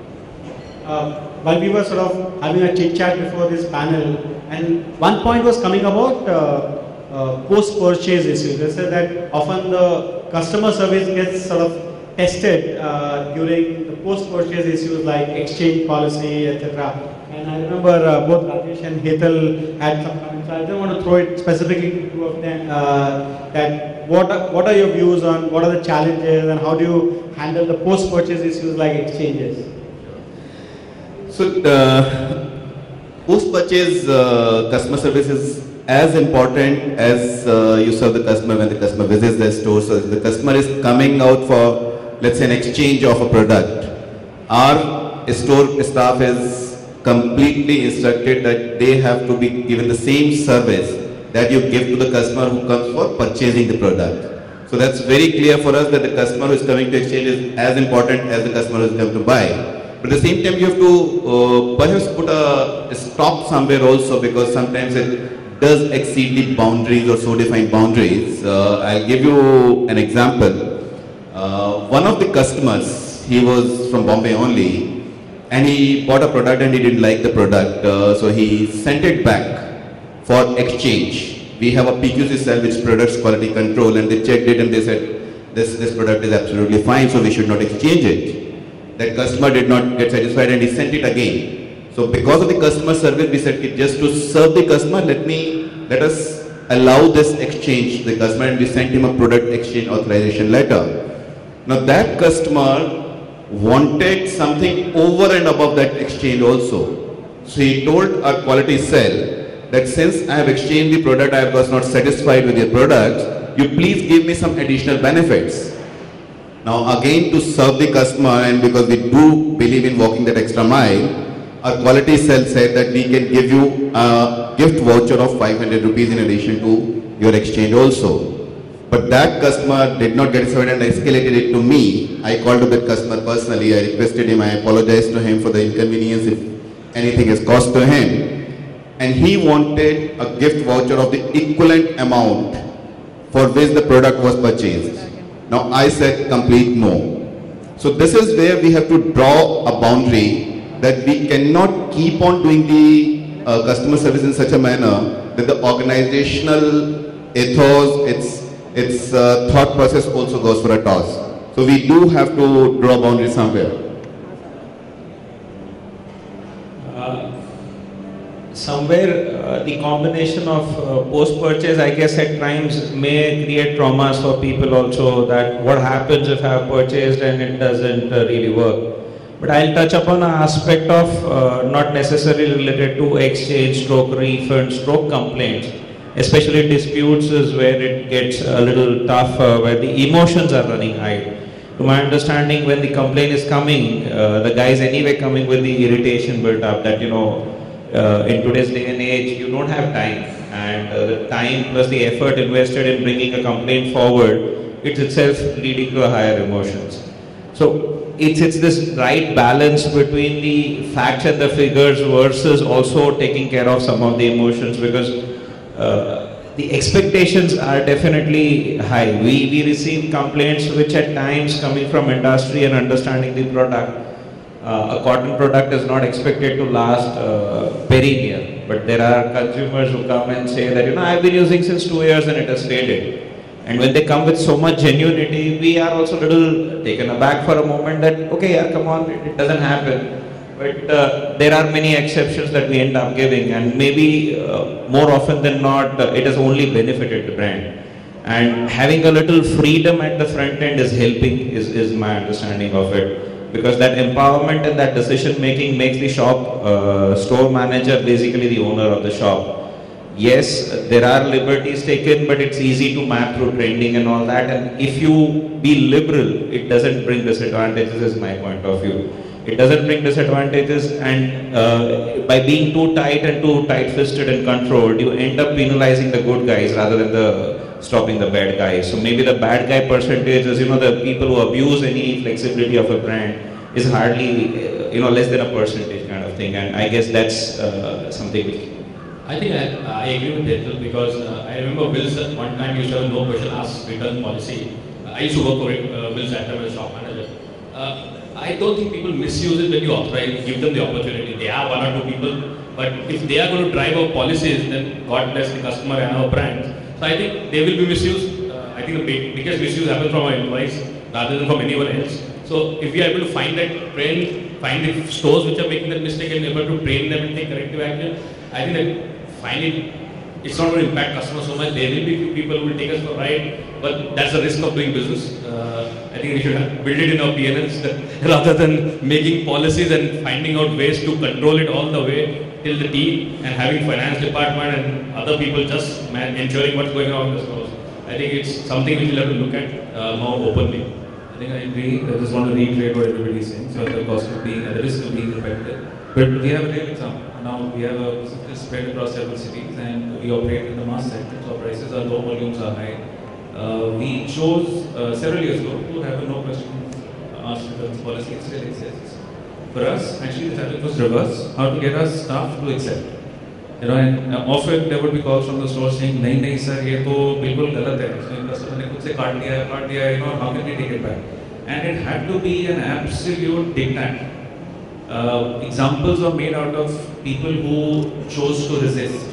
While we were sort of having a chit chat before this panel, and one point was coming about post-purchase issues. They said that often the customer service gets sort of tested during the post-purchase issues like exchange policy, etc. And I remember both Rajesh and Hetal had some comments. I don't want to throw it specifically to two of them. That what are your views on what are the challenges and how do you handle the post-purchase issues like exchanges? So post-purchase customer service is as important as you serve the customer when the customer visits the store. So if the customer is coming out for, let's say, an exchange of a product, our store staff is completely instructed that they have to be given the same service that you give to the customer who comes for purchasing the product. So that's very clear for us that the customer who is coming to exchange is as important as the customer who is coming to buy. But at the same time, you have to perhaps put a stop somewhere also, because sometimes it does exceed the boundaries or so defined boundaries. I'll give you an example. One of the customers, he was from Bombay only, and he bought a product and he didn't like the product, so he sent it back for exchange. We have a PQC cell, which is products quality control, and they checked it and they said this product is absolutely fine, so we should not exchange it. That customer did not get satisfied and he sent it again. So because of the customer service, we said just to serve the customer, let us allow this exchange to the customer, and we sent him a product exchange authorization letter. Now that customer wanted something over and above that exchange also. So he told our quality cell that since I have exchanged the product, I was not satisfied with your product, you please give me some additional benefits. Now again, to serve the customer, and because we do believe in walking that extra mile, our quality cell said that we can give you a gift voucher of 500 rupees in addition to your exchange also. But that customer did not get satisfied and escalated it to me. I called to that customer personally. I requested him, I apologized to him for the inconvenience if anything is caused to him. And he wanted a gift voucher of the equivalent amount for which the product was purchased. Now I said complete no. So this is where we have to draw a boundary, that we cannot keep on doing the customer service in such a manner that the organizational ethos, its thought process also goes for a toss. So we do have to draw boundaries somewhere. The combination of post-purchase, I guess at times may create traumas for people also, that what happens if I have purchased and it doesn't really work. But I'll touch upon an aspect of not necessarily related to exchange, stroke refund, stroke complaints. Especially disputes is where it gets a little tough, where the emotions are running high. To my understanding, when the complaint is coming, the guy is anyway coming with the irritation built up that, in today's day and age, you don't have time. And the time plus the effort invested in bringing a complaint forward, it's itself leading to a higher emotions. So it's this right balance between the facts and the figures versus also taking care of some of the emotions, because the expectations are definitely high. We receive complaints which at times coming from industry and understanding the product. A cotton product is not expected to last perennial, but there are consumers who come and say that, I've been using since 2 years and it has faded. And when they come with so much genuinity, we are also a little taken aback for a moment that, okay, yeah, come on, it doesn't happen. But there are many exceptions that we end up giving, and maybe more often than not, it has only benefited the brand. And having a little freedom at the front end is helping, is my understanding of it. Because that empowerment and that decision making makes the shop store manager basically the owner of the shop. Yes, there are liberties taken, but it's easy to map through trending and all that. And if you be liberal, it doesn't bring disadvantages, is my point of view. It doesn't bring disadvantages, and by being too tight and too tight-fisted and controlled, you end up penalizing the good guys rather than stopping the bad guys. So maybe the bad guy percentage is, the people who abuse any flexibility of a brand is hardly, less than a percentage kind of thing. And I guess that's something which... I think I agree with Dethal, because I remember Will's one time used to have a no question asked return policy. I used to work for Will's at time as a shop manager. I don't think people misuse it when you authorize, give them the opportunity. They have one or two people, but if they are going to drive our policies, then God bless the customer and our brand. So I think they will be misused. I think the biggest misuse happens from our employees rather than from anyone else. So if we are able to find that trend, find the stores which are making that mistake and able to train them and take corrective action, I think that finally it's not going to impact customers so much. There will be people who will take us for a ride, but that's the risk of doing business. I think we should build it in our P&Ls rather than making policies and finding out ways to control it all the way till the T, and having finance department and other people just ensuring what's going on in the stores. I think it's something which we'll have to look at more openly. I think I agree. I just want to reiterate what everybody is saying. So at the cost of being, at the risk of being affected. But we have a real example. Now we have a spread across several cities, and we operate in the mass sector. So our prices are low, volumes are high. We chose several years ago to have a no question asked returns policy. It still exists. For us, actually the challenge was reverse, how to get our staff to accept. And often there would be calls from the store saying, "Nahi sir, ये तो बिल्कुल गलत है." So customer ने खुद से काट दिया, how can we take it back? And it had to be an absolute diktat. Examples were made out of people who chose to resist,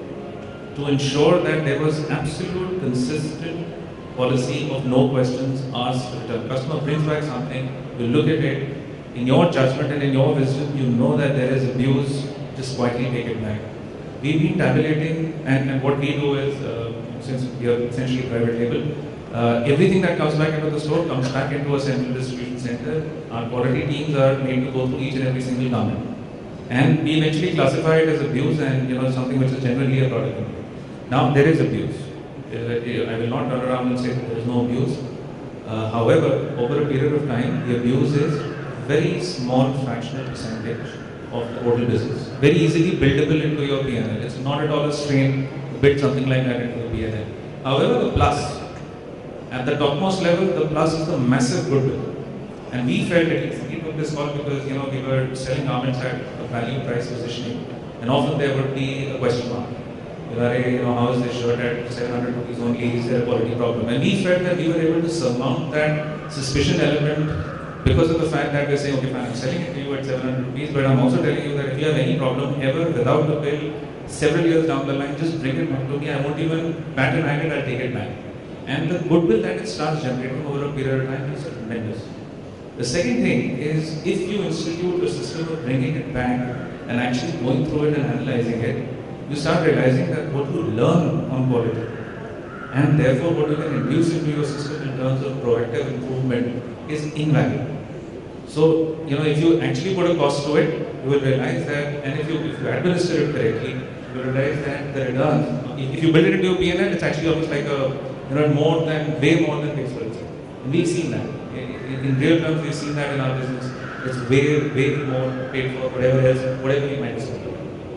to ensure that there was absolute consistent policy of no questions asked return. Customer brings back something, we look at it, in your judgment and in your wisdom, you know that there is abuse, just quietly take it back. We've been tabulating, and what we do is, since we are essentially private label, everything that comes back into the store comes back into a central distribution center. Our quality teams are made to go through each and every single garment. And we eventually classify it as abuse and something which is generally a product. Now there is abuse. I will not turn around and say that there is no abuse. However, over a period of time, the abuse is very small fractional percentage of the total business. Very easily buildable into your P&L. It's not at all a strain to build something like that into the P&L. However, the plus, at the topmost level, the plus is the massive goodwill. And we felt, at least we took this call because we were selling garments at a value price positioning, and often there would be a question mark. How is this shirt at 700 rupees only? Is there a quality problem? And we felt that we were able to surmount that suspicion element because of the fact that we're saying, okay, fine, I'm selling it to you at 700 rupees, but I'm also telling you that if you have any problem ever without the bill, several years down the line, just bring it back to me. I won't even bat an eyelid, I'll take it back. And the goodwill that it starts generating over a period of time is tremendous. The second thing is, if you institute a system of bringing it back and actually going through it and analyzing it, you start realizing that what you learn on quality and therefore what you can induce into your system in terms of proactive improvement is invaluable. So, if you actually put a cost to it, you will realize that, and if you administer it correctly, you will realize that the return, if you build it into your P&L, it's actually almost like way more than fixed price. And we've seen that. In real terms, we've seen that in our business. It's way more paid for whatever we might spend.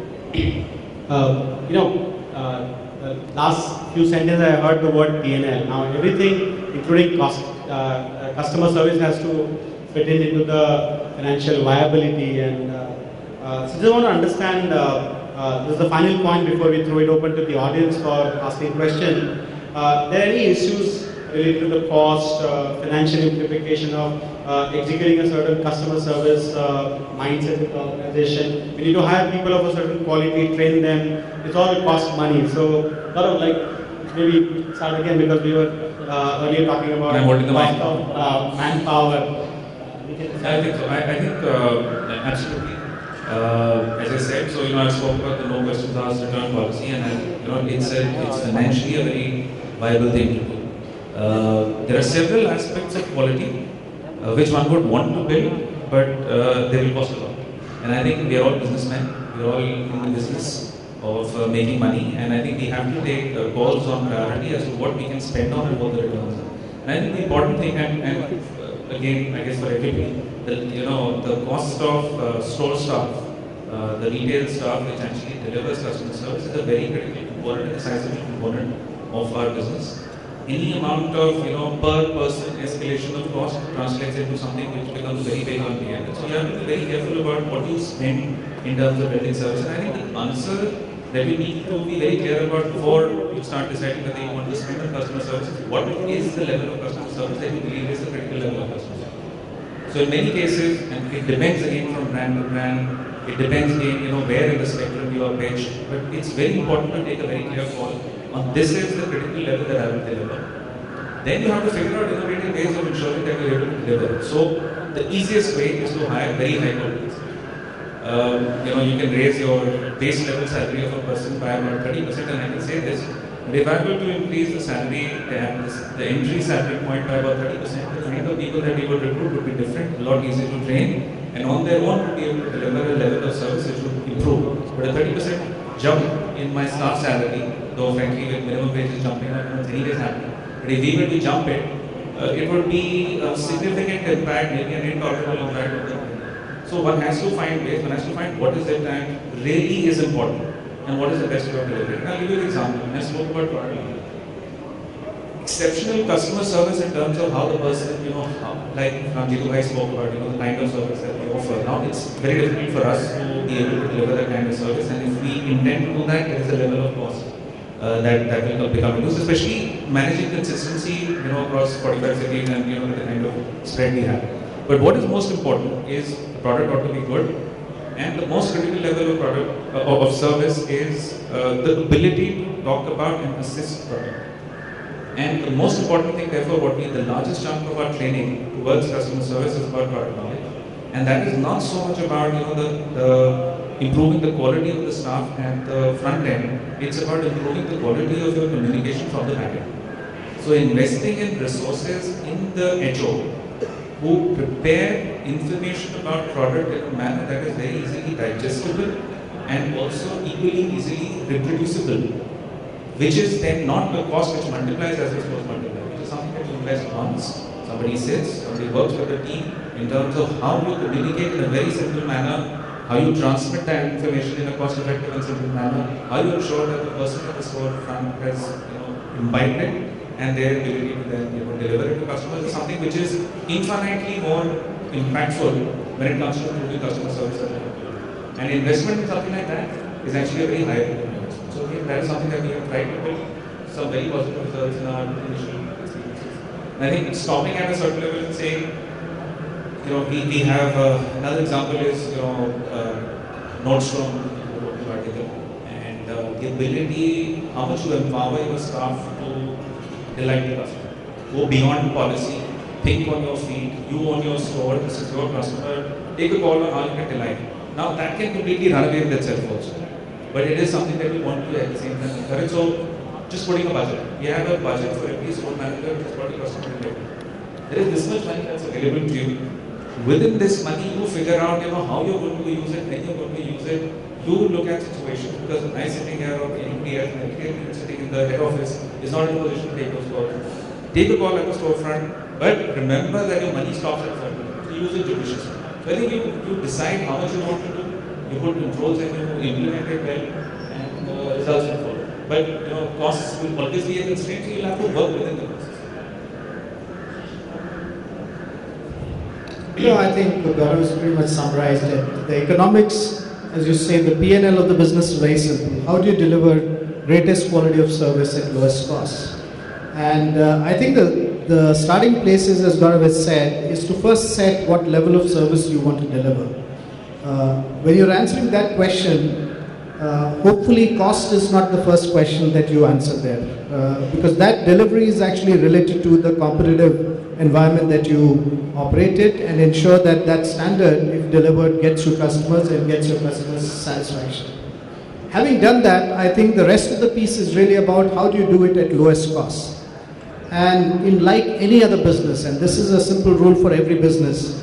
Last few sentences I heard the word P&L. Now everything, including cost, customer service has to fit into the financial viability. And so just want to understand, this is the final point before we throw it open to the audience for asking questions. Are there any issues related to the cost, financial implication of executing a certain customer service mindset with the organization? We need to hire people of a certain quality, train them. It's all cost money. So, sort of maybe start again because we were earlier talking about cost of manpower. I think so. I think absolutely. As I said, so I spoke about the no questions asked return policy, and it's financially a very viable thing to do. There are several aspects of quality which one would want to build, but they will cost a lot. And I think we are all businessmen. We are all in the business of making money, and I think we have to take calls on priority as to what we can spend on and what the returns are. And I think the important thing, and again, I guess for everybody, the cost of store staff, the retail staff which actually delivers customer service is a very critical component, a sizable component of our business. Any amount of per person escalation of cost translates into something which becomes very big on the end. So you have to be very careful about what you spend in terms of building service. And I think the answer that we need to be very clear about before you start deciding whether you want to spend on customer service is what is the level of customer service that you believe is the critical level of customer service. So in many cases, and it depends again from brand to brand, it depends again where in the spectrum you are pitched, but it's very important to take a very clear call on this is the critical level that I will deliver. Then you have to figure out innovative ways of ensuring that you're able to deliver. So the easiest way is to hire very high quality. You can raise your base level salary of a person by about 30%, and I can say this. If I were to increase the salary, the entry salary point by about 30%, the kind of people that we would recruit would be different, a lot easier to train, and on their own would be able to deliver a level of service which would improve. But a 30% jump in my staff salary, though frankly with minimum wages jumping up, it's anyways happening. But if we were to jump it, it would be a significant impact, maybe an intolerable impact on the company. So one has to find ways, one has to find what is it that really is important and what is the best way of delivering. I'll give you an example. I spoke about product. Exceptional customer service in terms of how the person, like Jitu Bhai spoke about, the kind of service that we offer. Now it's very difficult for us to be able to deliver that kind of service, and if we intend to do that, there is a level of cost that will become reduced, especially managing consistency, across 45 cities and the kind of spread we have. But what is most important is the product ought to be good, and the most critical level of product of service is the ability to talk about and assist product. And the most important thing, therefore, the largest chunk of our training towards customer service is about product knowledge. And that is not so much about the improving the quality of the staff at the front end. It's about improving the quality of your communication from the back end. So investing in resources in the HO who prepare information about product in a manner that is very easily digestible and also equally easily reproducible, which is then not a cost which multiplies as the stores multiply, which is something that you invest once. Somebody sits, somebody works with the team in terms of how you communicate in a very simple manner, how you transmit that information in a cost-effective and simple manner, how you ensure that the person at the store front has imbibed it, and their ability to then deliver it to customers is something which is infinitely more impactful when it comes to improving customer service. And investment in something like that is actually a very high investment. So that is something that we have tried to build some very positive results in our initial experiences. And I think stopping at a certain level and saying, we have another example is Nordstrom article, and the ability, how much you empower your staff to delight the customer. Go beyond policy, think on your feet, you own your store, this is your customer, take a call on how you can delight. Now that can completely run away with itself also. But it is something that we want to at the same time encourage. So just putting a budget. We have a budget for every store manager, which is what the customer will get. There is this much money that's available to you. Within this money, you figure out how you're going to use it, when you're going to use it. You look at situations, because when I'm sitting here or anybody else sitting in the head office is not in a position to take those calls. Take a call at the storefront, but remember that your money stops at certain point. Use it judiciously. So I think you decide how much you want to do, you put controls and you implement it well, and results will follow. But costs will always be a constraint, so you'll have to work within the process. I think Gaurav has pretty much summarized it. The economics, as you say, the P&L of the business is very simple. How do you deliver greatest quality of service at lowest cost? And I think the starting place is, as Gaurav has said, is to first set what level of service you want to deliver. When you're answering that question, hopefully cost is not the first question that you answer there, because that delivery is actually related to the competitive environment that you operate it, and ensure that that standard, if delivered, gets to customers and gets your customers satisfaction. Having done that, I think the rest of the piece is really about how do you do it at lowest cost. And in like any other business, and this is a simple rule for every business,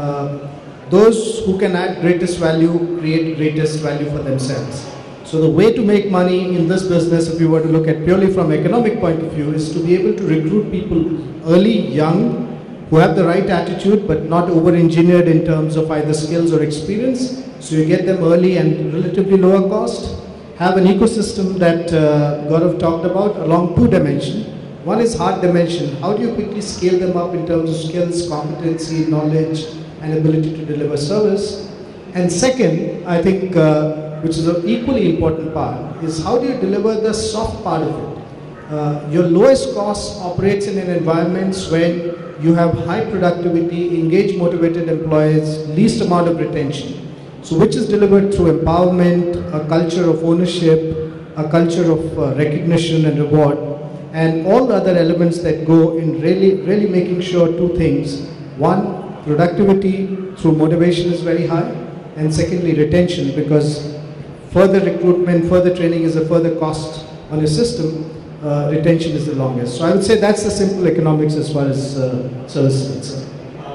those who can add greatest value create greatest value for themselves. So the way to make money in this business, if you were to look at purely from economic point of view, is to be able to recruit people early, young, who have the right attitude but not over-engineered in terms of either skills or experience. So you get them early and relatively lower cost. Have an ecosystem that Gaurav talked about along two dimensions. One is hard dimension. How do you quickly scale them up in terms of skills, competency, knowledge, and ability to deliver service? And second, I think, which is an equally important part, is how do you deliver the soft part of it? Your lowest cost operates in an environments when you have high productivity, engaged, motivated employees, least amount of retention. So which is delivered through empowerment, a culture of ownership, a culture of recognition and reward, and all the other elements that go in really making sure two things. One, productivity through motivation is very high, and secondly, retention, because further recruitment, further training is a further cost on your system. Retention is the longest. So I would say that's the simple economics as far as service is concerned.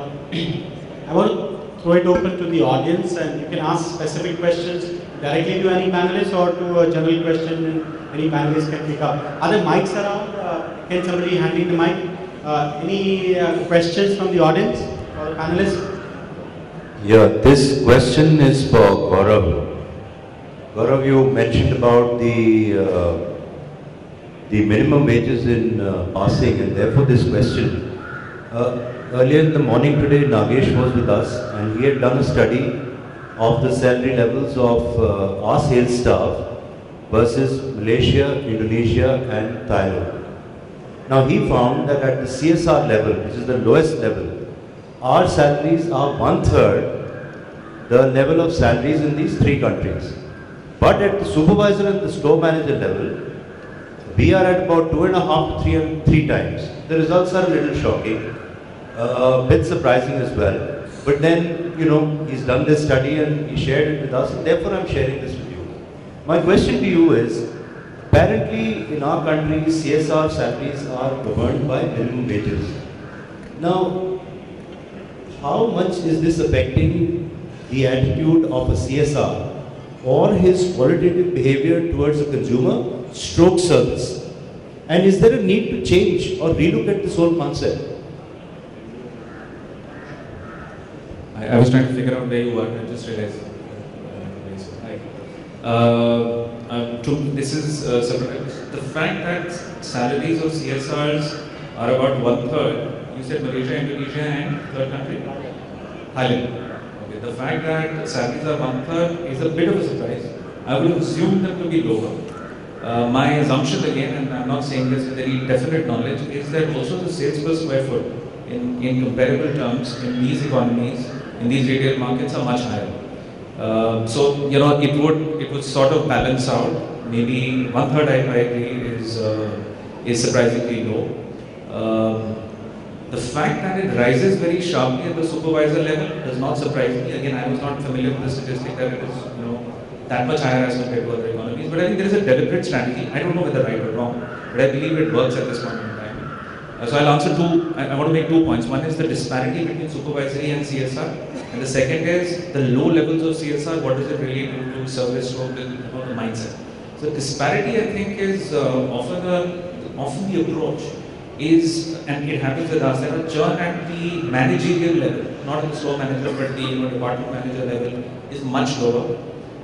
I want to throw it open to the audience, and you can ask specific questions directly to any panelist or to a general question and any panelist can pick up. Are there mics around? Can somebody hand in the mic? Any questions from the audience or the panelists? Yeah, this question is for Gaurav. Gaurav, you mentioned about the minimum wages in passing, and therefore this question. Earlier in the morning today, Nagesh was with us, and he had done a study of the salary levels of our sales staff versus Malaysia, Indonesia, and Thailand. Now he found that at the CSR level, which is the lowest level, our salaries are 1/3 the level of salaries in these three countries. But at the supervisor and the store manager level, we are at about 2.5 to 3 times. The results are a little shocking, a bit surprising as well. But then, he's done this study and he shared it with us, and therefore I'm sharing this with you. My question to you is, apparently in our country, CSR salaries are governed by minimum wages. Now, how much is this affecting the attitude of a CSR or his qualitative behavior towards the consumer stroke service? And is there a need to change or relook at this whole concept? I was trying to figure out where you were, and I just realized. This is the fact that salaries of CSRs are about 1/3. You said Malaysia, Indonesia, and third country? Thailand. Okay. The fact that salaries are 1/3 is a bit of a surprise. I would assume them to be lower. My assumption again, and I'm not saying this with any definite knowledge, is that also the sales per square foot in comparable terms in these economies, in these retail markets are much higher. So it would sort of balance out. Maybe 1/3, I agree, is surprisingly low. The fact that it rises very sharply at the supervisor level does not surprise me. Again, I was not familiar with the statistic that it is that much higher as compared to other economies. But I think there is a deliberate strategy. I don't know whether right or wrong, but I believe it works at this point in time. So I'll answer two. I want to make 2 points. One is the disparity between supervisory and CSR, and the second is the low levels of CSR. What does it really do to service or the mindset? So disparity, I think, is often the approach is, and it happens with us, that a churn at the managerial level, not at the store manager, but the department manager level, is much lower.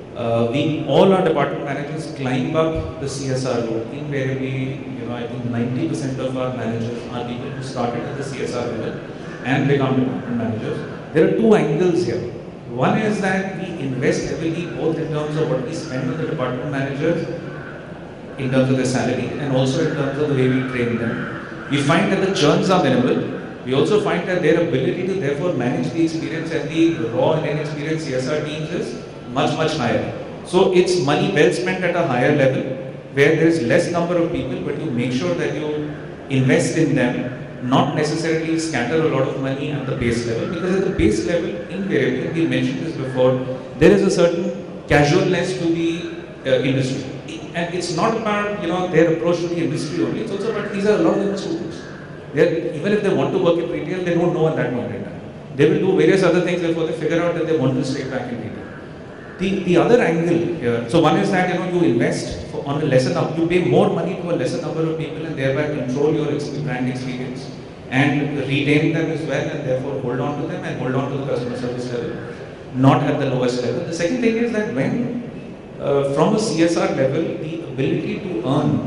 All our department managers climb up the CSR road. Invariably, I think 90% of our managers are people who started at the CSR level and become department managers. There are two angles here. One is that we invest heavily both in terms of what we spend on the department managers, in terms of their salary, and also in terms of the way we train them. We find that the churns are minimal. We also find that their ability to therefore manage the experience and the raw and inexperienced CSR teams is much, much higher. So it's money well spent at a higher level, where there is less number of people, but you make sure that you invest in them, not necessarily scatter a lot of money at the base level, because at the base level, invariably, we mentioned this before, there is a certain casualness to the industry. And it's not about their approach to the industry only, it's also about these are a lot of them students. Even if they want to work in retail, they don't know at that point in time. They will do various other things before they figure out that they want to stay back in retail. The other angle here, so one is that you invest on a lesser number, you pay more money to a lesser number of people and thereby control your brand experience and retain them as well, and therefore hold on to them and hold on to the customer service level, not at the lowest level. The second thing is that when from a CSR level, the ability to earn,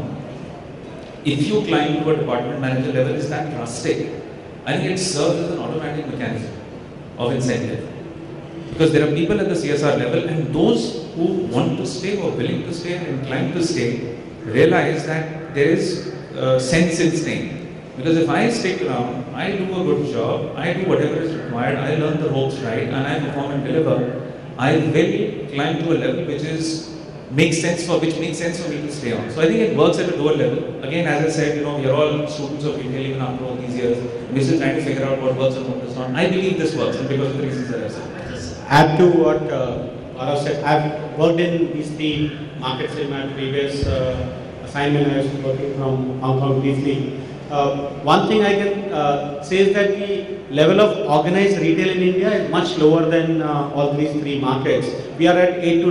if you climb to a department manager level, is that drastic. I think it serves as an automatic mechanism of incentive. Because there are people at the CSR level, and those who want to stay or willing to stay and inclined to stay realize that there is sense in staying. Because if I stick around, I do a good job, I do whatever is required, I learn the ropes right, and I perform and deliver, I will climb to a level which makes sense for me to stay on. So I think it works at a lower level. Again, as I said, we are all students of retail even after all these years. We're still trying to figure out what works and what does not. I believe this works, and because of the reasons that I said. Add to what Gaurav said, I've worked in these three markets in my previous assignment. I was working from Hong Kong briefly. One thing I can say is that the level of organized retail in India is much lower than all these three markets. We are at 8 to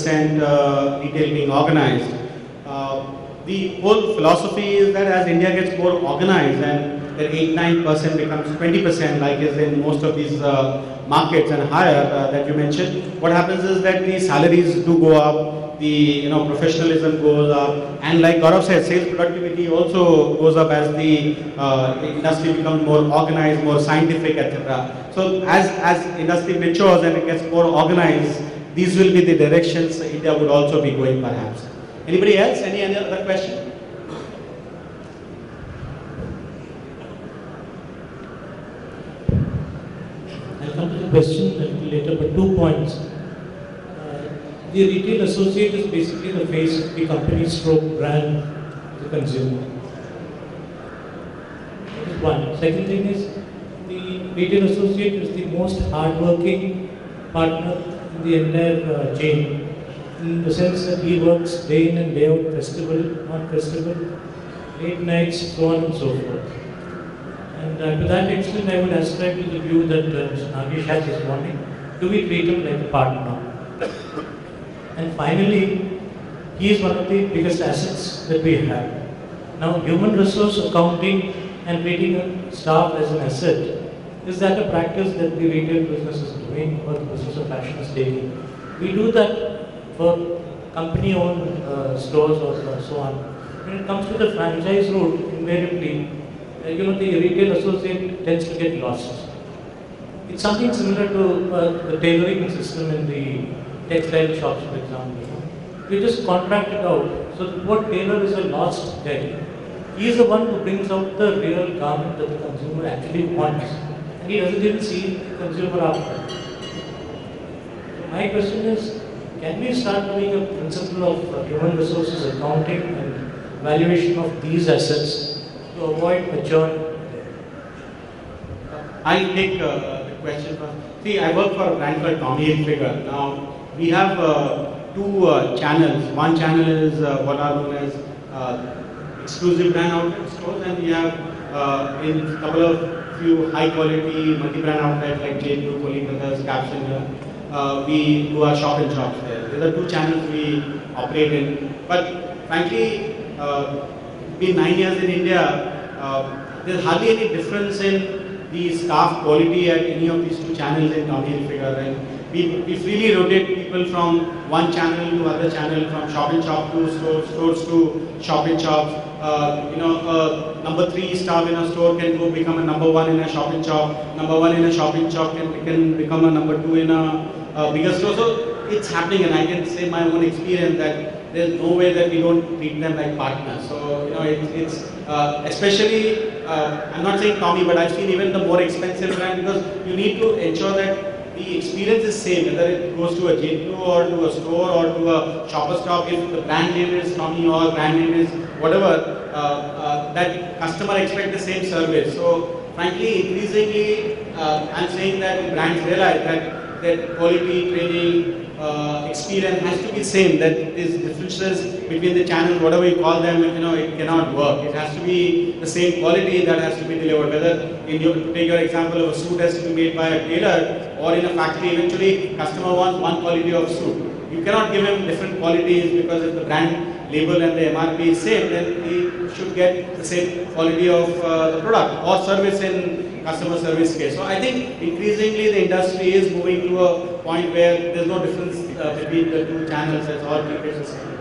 9% retail being organized. The whole philosophy is that as India gets more organized and that 8-9% becomes 20%, like is in most of these markets and higher that you mentioned, what happens is that the salaries do go up, the professionalism goes up, and like Gaurav said, sales productivity also goes up as the industry becomes more organized, more scientific, etc. So as industry matures and it gets more organized, these will be the directions India would also be going perhaps. Anybody else? Any other question? I'll come to the question a little later, but 2 points. The retail associate is basically the face of the company stroke brand to the consumer. That is one. Second thing is, the retail associate is the most hard-working partner in the entire chain, in the sense that he works day in and day out, festival, not festival, late nights, so on and so forth. And to that extent, I would ascribe to the view that Mr. Nagesh has this morning. Do we treat him like a partner? And finally, he is one of the biggest assets that we have. Now, human resource accounting and treating a staff as an asset, is that a practice that the retail business is doing or the business of fashion is taking? We do that for company-owned stores or so on. When it comes to the franchise route, invariably, the retail associate tends to get lost. It's something similar to the tailoring system in the textile shops, for example. You just contract it out. So what tailor is a lost dead. He is the one who brings out the real garment that the consumer actually wants. And he doesn't even see the consumer after. So my question is, can we start doing a principle of human resources accounting and valuation of these assets to avoid a churn? I'll take the question first. See, I work for a brand called Tommy Hilfiger. Now, we have two channels. One channel is what are known as exclusive brand outlet stores, and we have in a couple of few high quality multi-brand outlets like J2, Colleen Brothers, Capsinger. We do our shop and shops there. These are two channels we operate in. But frankly, been 9 years in India, there's hardly any difference in the staff quality at any of these two channels in Tommy Hilfiger. And we freely rotate people from one channel to other channel, from shop and shop to stores to shop and shops. Number 3 staff in a store can go become a number 1 in a shop and shop. Number 1 in a shop and shop can become a number 2 in a bigger store. So it's happening, and I can say my own experience that there's no way that we don't treat them like partners. So it's especially I'm not saying Tommy, but I've seen even the more expensive brand, because you need to ensure that the experience is same, whether it goes to a J2 or to a store or to a shopper stop. If the brand name is Tommy or brand name is whatever, that customer expects the same service. So frankly, increasingly, I'm saying that brands realize that quality, training, experience has to be same. That these differences between the channels, whatever you call them, it cannot work. It has to be the same quality that has to be delivered. Whether take your example of a suit has to be made by a tailor or in a factory, eventually customer wants one quality of suit. You cannot give him different qualities, because if the brand label and the MRP is same, then he should get the same quality of the product or service in customer service case. So I think increasingly the industry is moving to a point where there's no difference between the two channels, as all treated the same.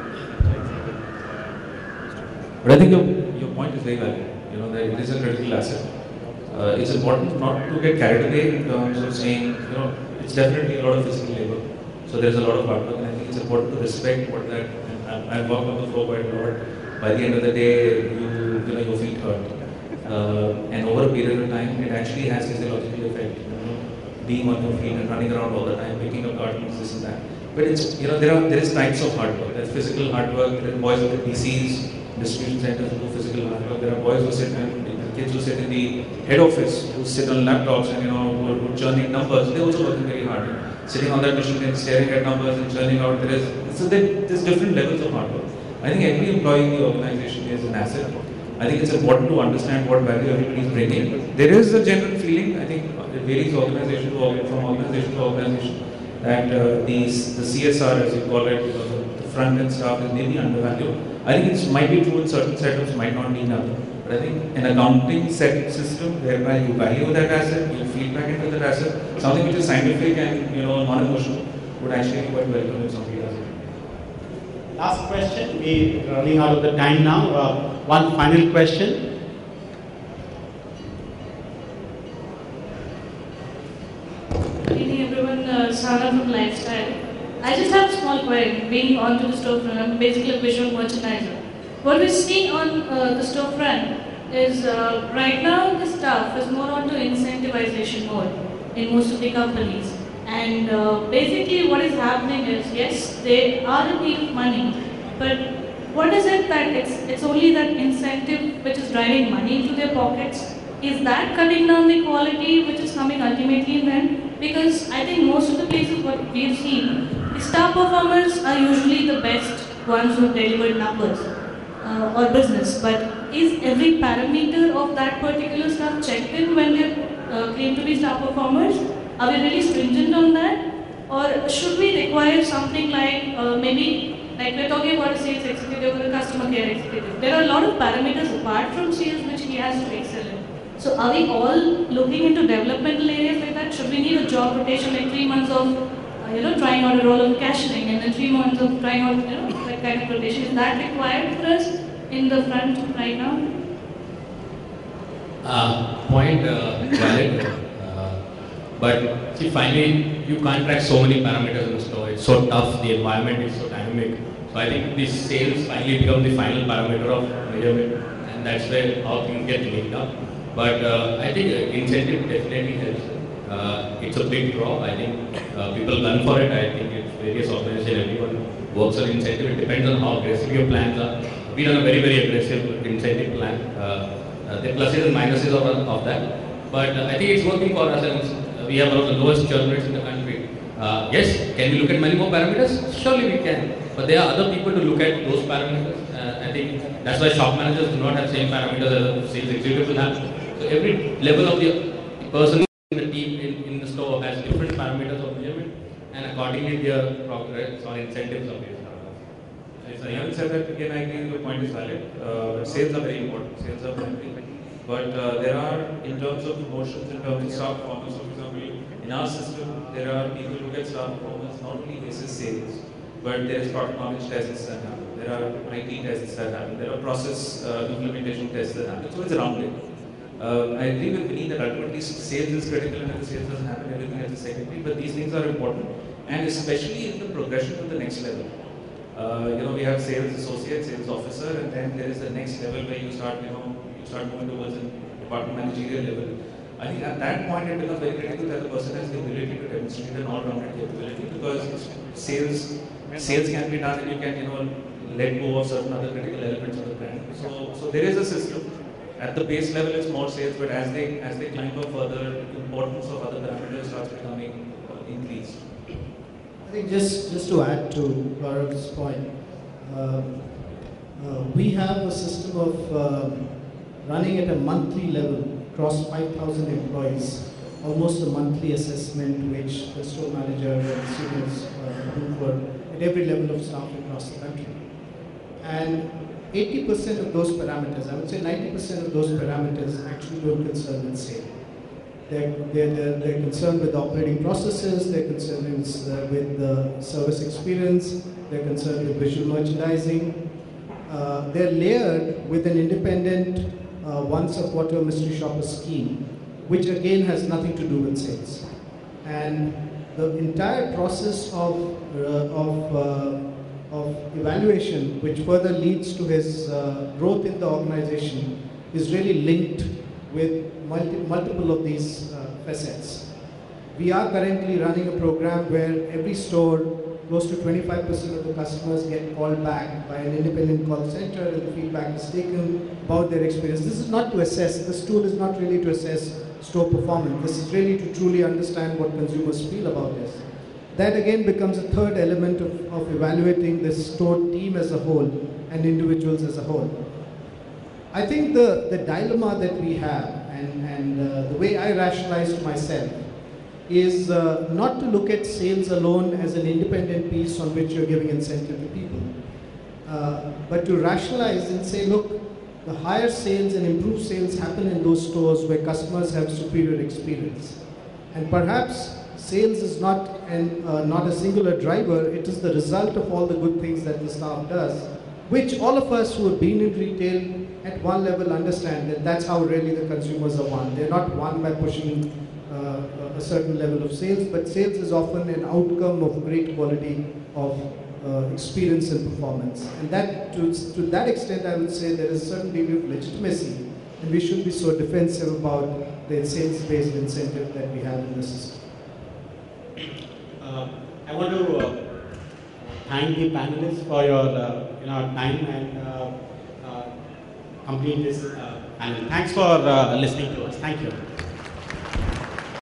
But I think your point is very valid. That it is a critical asset. It's important not to get carried away in terms of saying, it's definitely a lot of physical labor. So there's a lot of hard work, and I think it's important to respect what that. I've worked on the floor quite a lot. By the end of the day, your feet hurt. And over a period of time, it actually has physiological effect. Being on your feet and running around all the time, picking up cartons, this and that. But it's there is types of hard work. There's physical hard work. There are boys at the DCs, distribution centers who do physical hard work. There are boys who sit and kids who sit in the head office, who sit on laptops and who are churning numbers. They're also working very hard. Sitting on that machine and staring at numbers and churning out. There's different levels of hard work. I think every employee in the organization is an asset. I think it's important to understand what value everybody is bringing. There is a general feeling, I think it varies from organization to organization, that the CSR, as you call it, the front end staff is maybe undervalued. I think it might be true in certain setups, might not be in others. But I think an accounting system whereby you value that asset, you feed back into that asset, something which is scientific and non-emotional, would actually be quite welcome if somebody does it. Last question. We're running out of the time now. One final question. Good evening, everyone. Sana from Lifestyle. I just have a small query. Being onto the storefront, I'm basically a visual merchandiser. What we're seeing on the storefront is right now the staff is more onto incentivization mode in most of the companies. And basically what is happening is, yes, they are in need of money, but what is it that it's only that incentive which is driving money into their pockets, Is that cutting down the quality which is coming ultimately in the end? Because I think most of the places what we've seen, the star performers are usually the best ones who deliver numbers or business. But is every parameter of that particular stuff checked in when they're claimed to be star performers? Are we really stringent on that? Or should we require something like maybe, like we're talking about a sales executive or a customer care executive. There are a lot of parameters apart from sales which he has to excel in. So are we all looking into developmental areas like that? Should we need a job rotation like 3 months of, trying out a role of cashiering and then 3 months of trying out, that kind of rotation? Is that required for us in the front right now? Point valid. But see, finally, you can't track so many parameters in the store. It's so tough. The environment is so dynamic. So I think the sales finally become the final parameter of measurement, and that's where how things get linked up. But I think incentive definitely helps. It's a big draw. I think people run for it. I think it's various organizations, everyone works on incentive. It depends on how aggressive your plans are. We've done a very, very aggressive incentive plan. The pluses and minuses of that. But I think it's working for us, and we have one of the lowest churn rates in the country. Yes, can we look at many more parameters? Surely we can. But there are other people to look at those parameters. I think that's why shop managers do not have same parameters as sales executives will have. So every level of the person in the team in the store has different parameters of measurement, and accordingly their progress or incentives are based on that. As Ayaan said that, again, I think your point is valid. Sales are very important. Sales are primary. But there are, in terms of promotions, in terms of star performance, for example, in our system, there are people who get star performance not only basis sales, but there is product knowledge tests that happen. There are IT tests that happen. There are process implementation tests that happen. So it's rounded. I agree with Vinny that ultimately sales is critical, and if the sales doesn't happen, everything else is secondary. But these things are important, and especially in the progression to the next level. We have sales associate, sales officer, and then there is the next level where you start moving towards a department managerial level. I think at that point it becomes very critical that the person has the ability to demonstrate an all-rounded capability, because sales can be done and you can let go of certain other critical elements of the brand. So there is a system. At the base level it's more sales, but as they climb up further, importance of other parameters starts becoming increased. I think just to add to Gaurav's point, we have a system of running at a monthly level across 5,000 employees, almost a monthly assessment which the store manager and seniors do for at every level of staff across the country. And 80% of those parameters, I would say 90% of those parameters actually don't concern with sale. They're concerned with operating processes, they're concerned with the service experience, they're concerned with visual merchandising. They're layered with an independent once a quarter mystery shopper scheme, which again has nothing to do with sales. And the entire process of evaluation, which further leads to his growth in the organization, is really linked with multiple of these facets. We are currently running a program where every store, close to 25% of the customers get called back by an independent call center, and the feedback is taken about their experience. This is not to assess, this tool is not really to assess store performance. This is really to truly understand what consumers feel about this. That again becomes a third element of evaluating the store team as a whole and individuals as a whole. I think the dilemma that we have, and the way I rationalize to myself, is not to look at sales alone as an independent piece on which you're giving incentive to people, but to rationalize and say, look, the higher sales and improved sales happen in those stores where customers have superior experience. And perhaps sales is not a singular driver, it is the result of all the good things that the staff does, which all of us who have been in retail at one level understand that that's how really the consumers are won. They're not won by pushing a certain level of sales, but sales is often an outcome of great quality of experience and performance. And that, to that extent, I would say there is a certain degree of legitimacy, and we should be so defensive about the sales-based incentive that we have in the system. I want to thank the panelists for your time, and complete this panel. Thanks for listening to us. Thank you.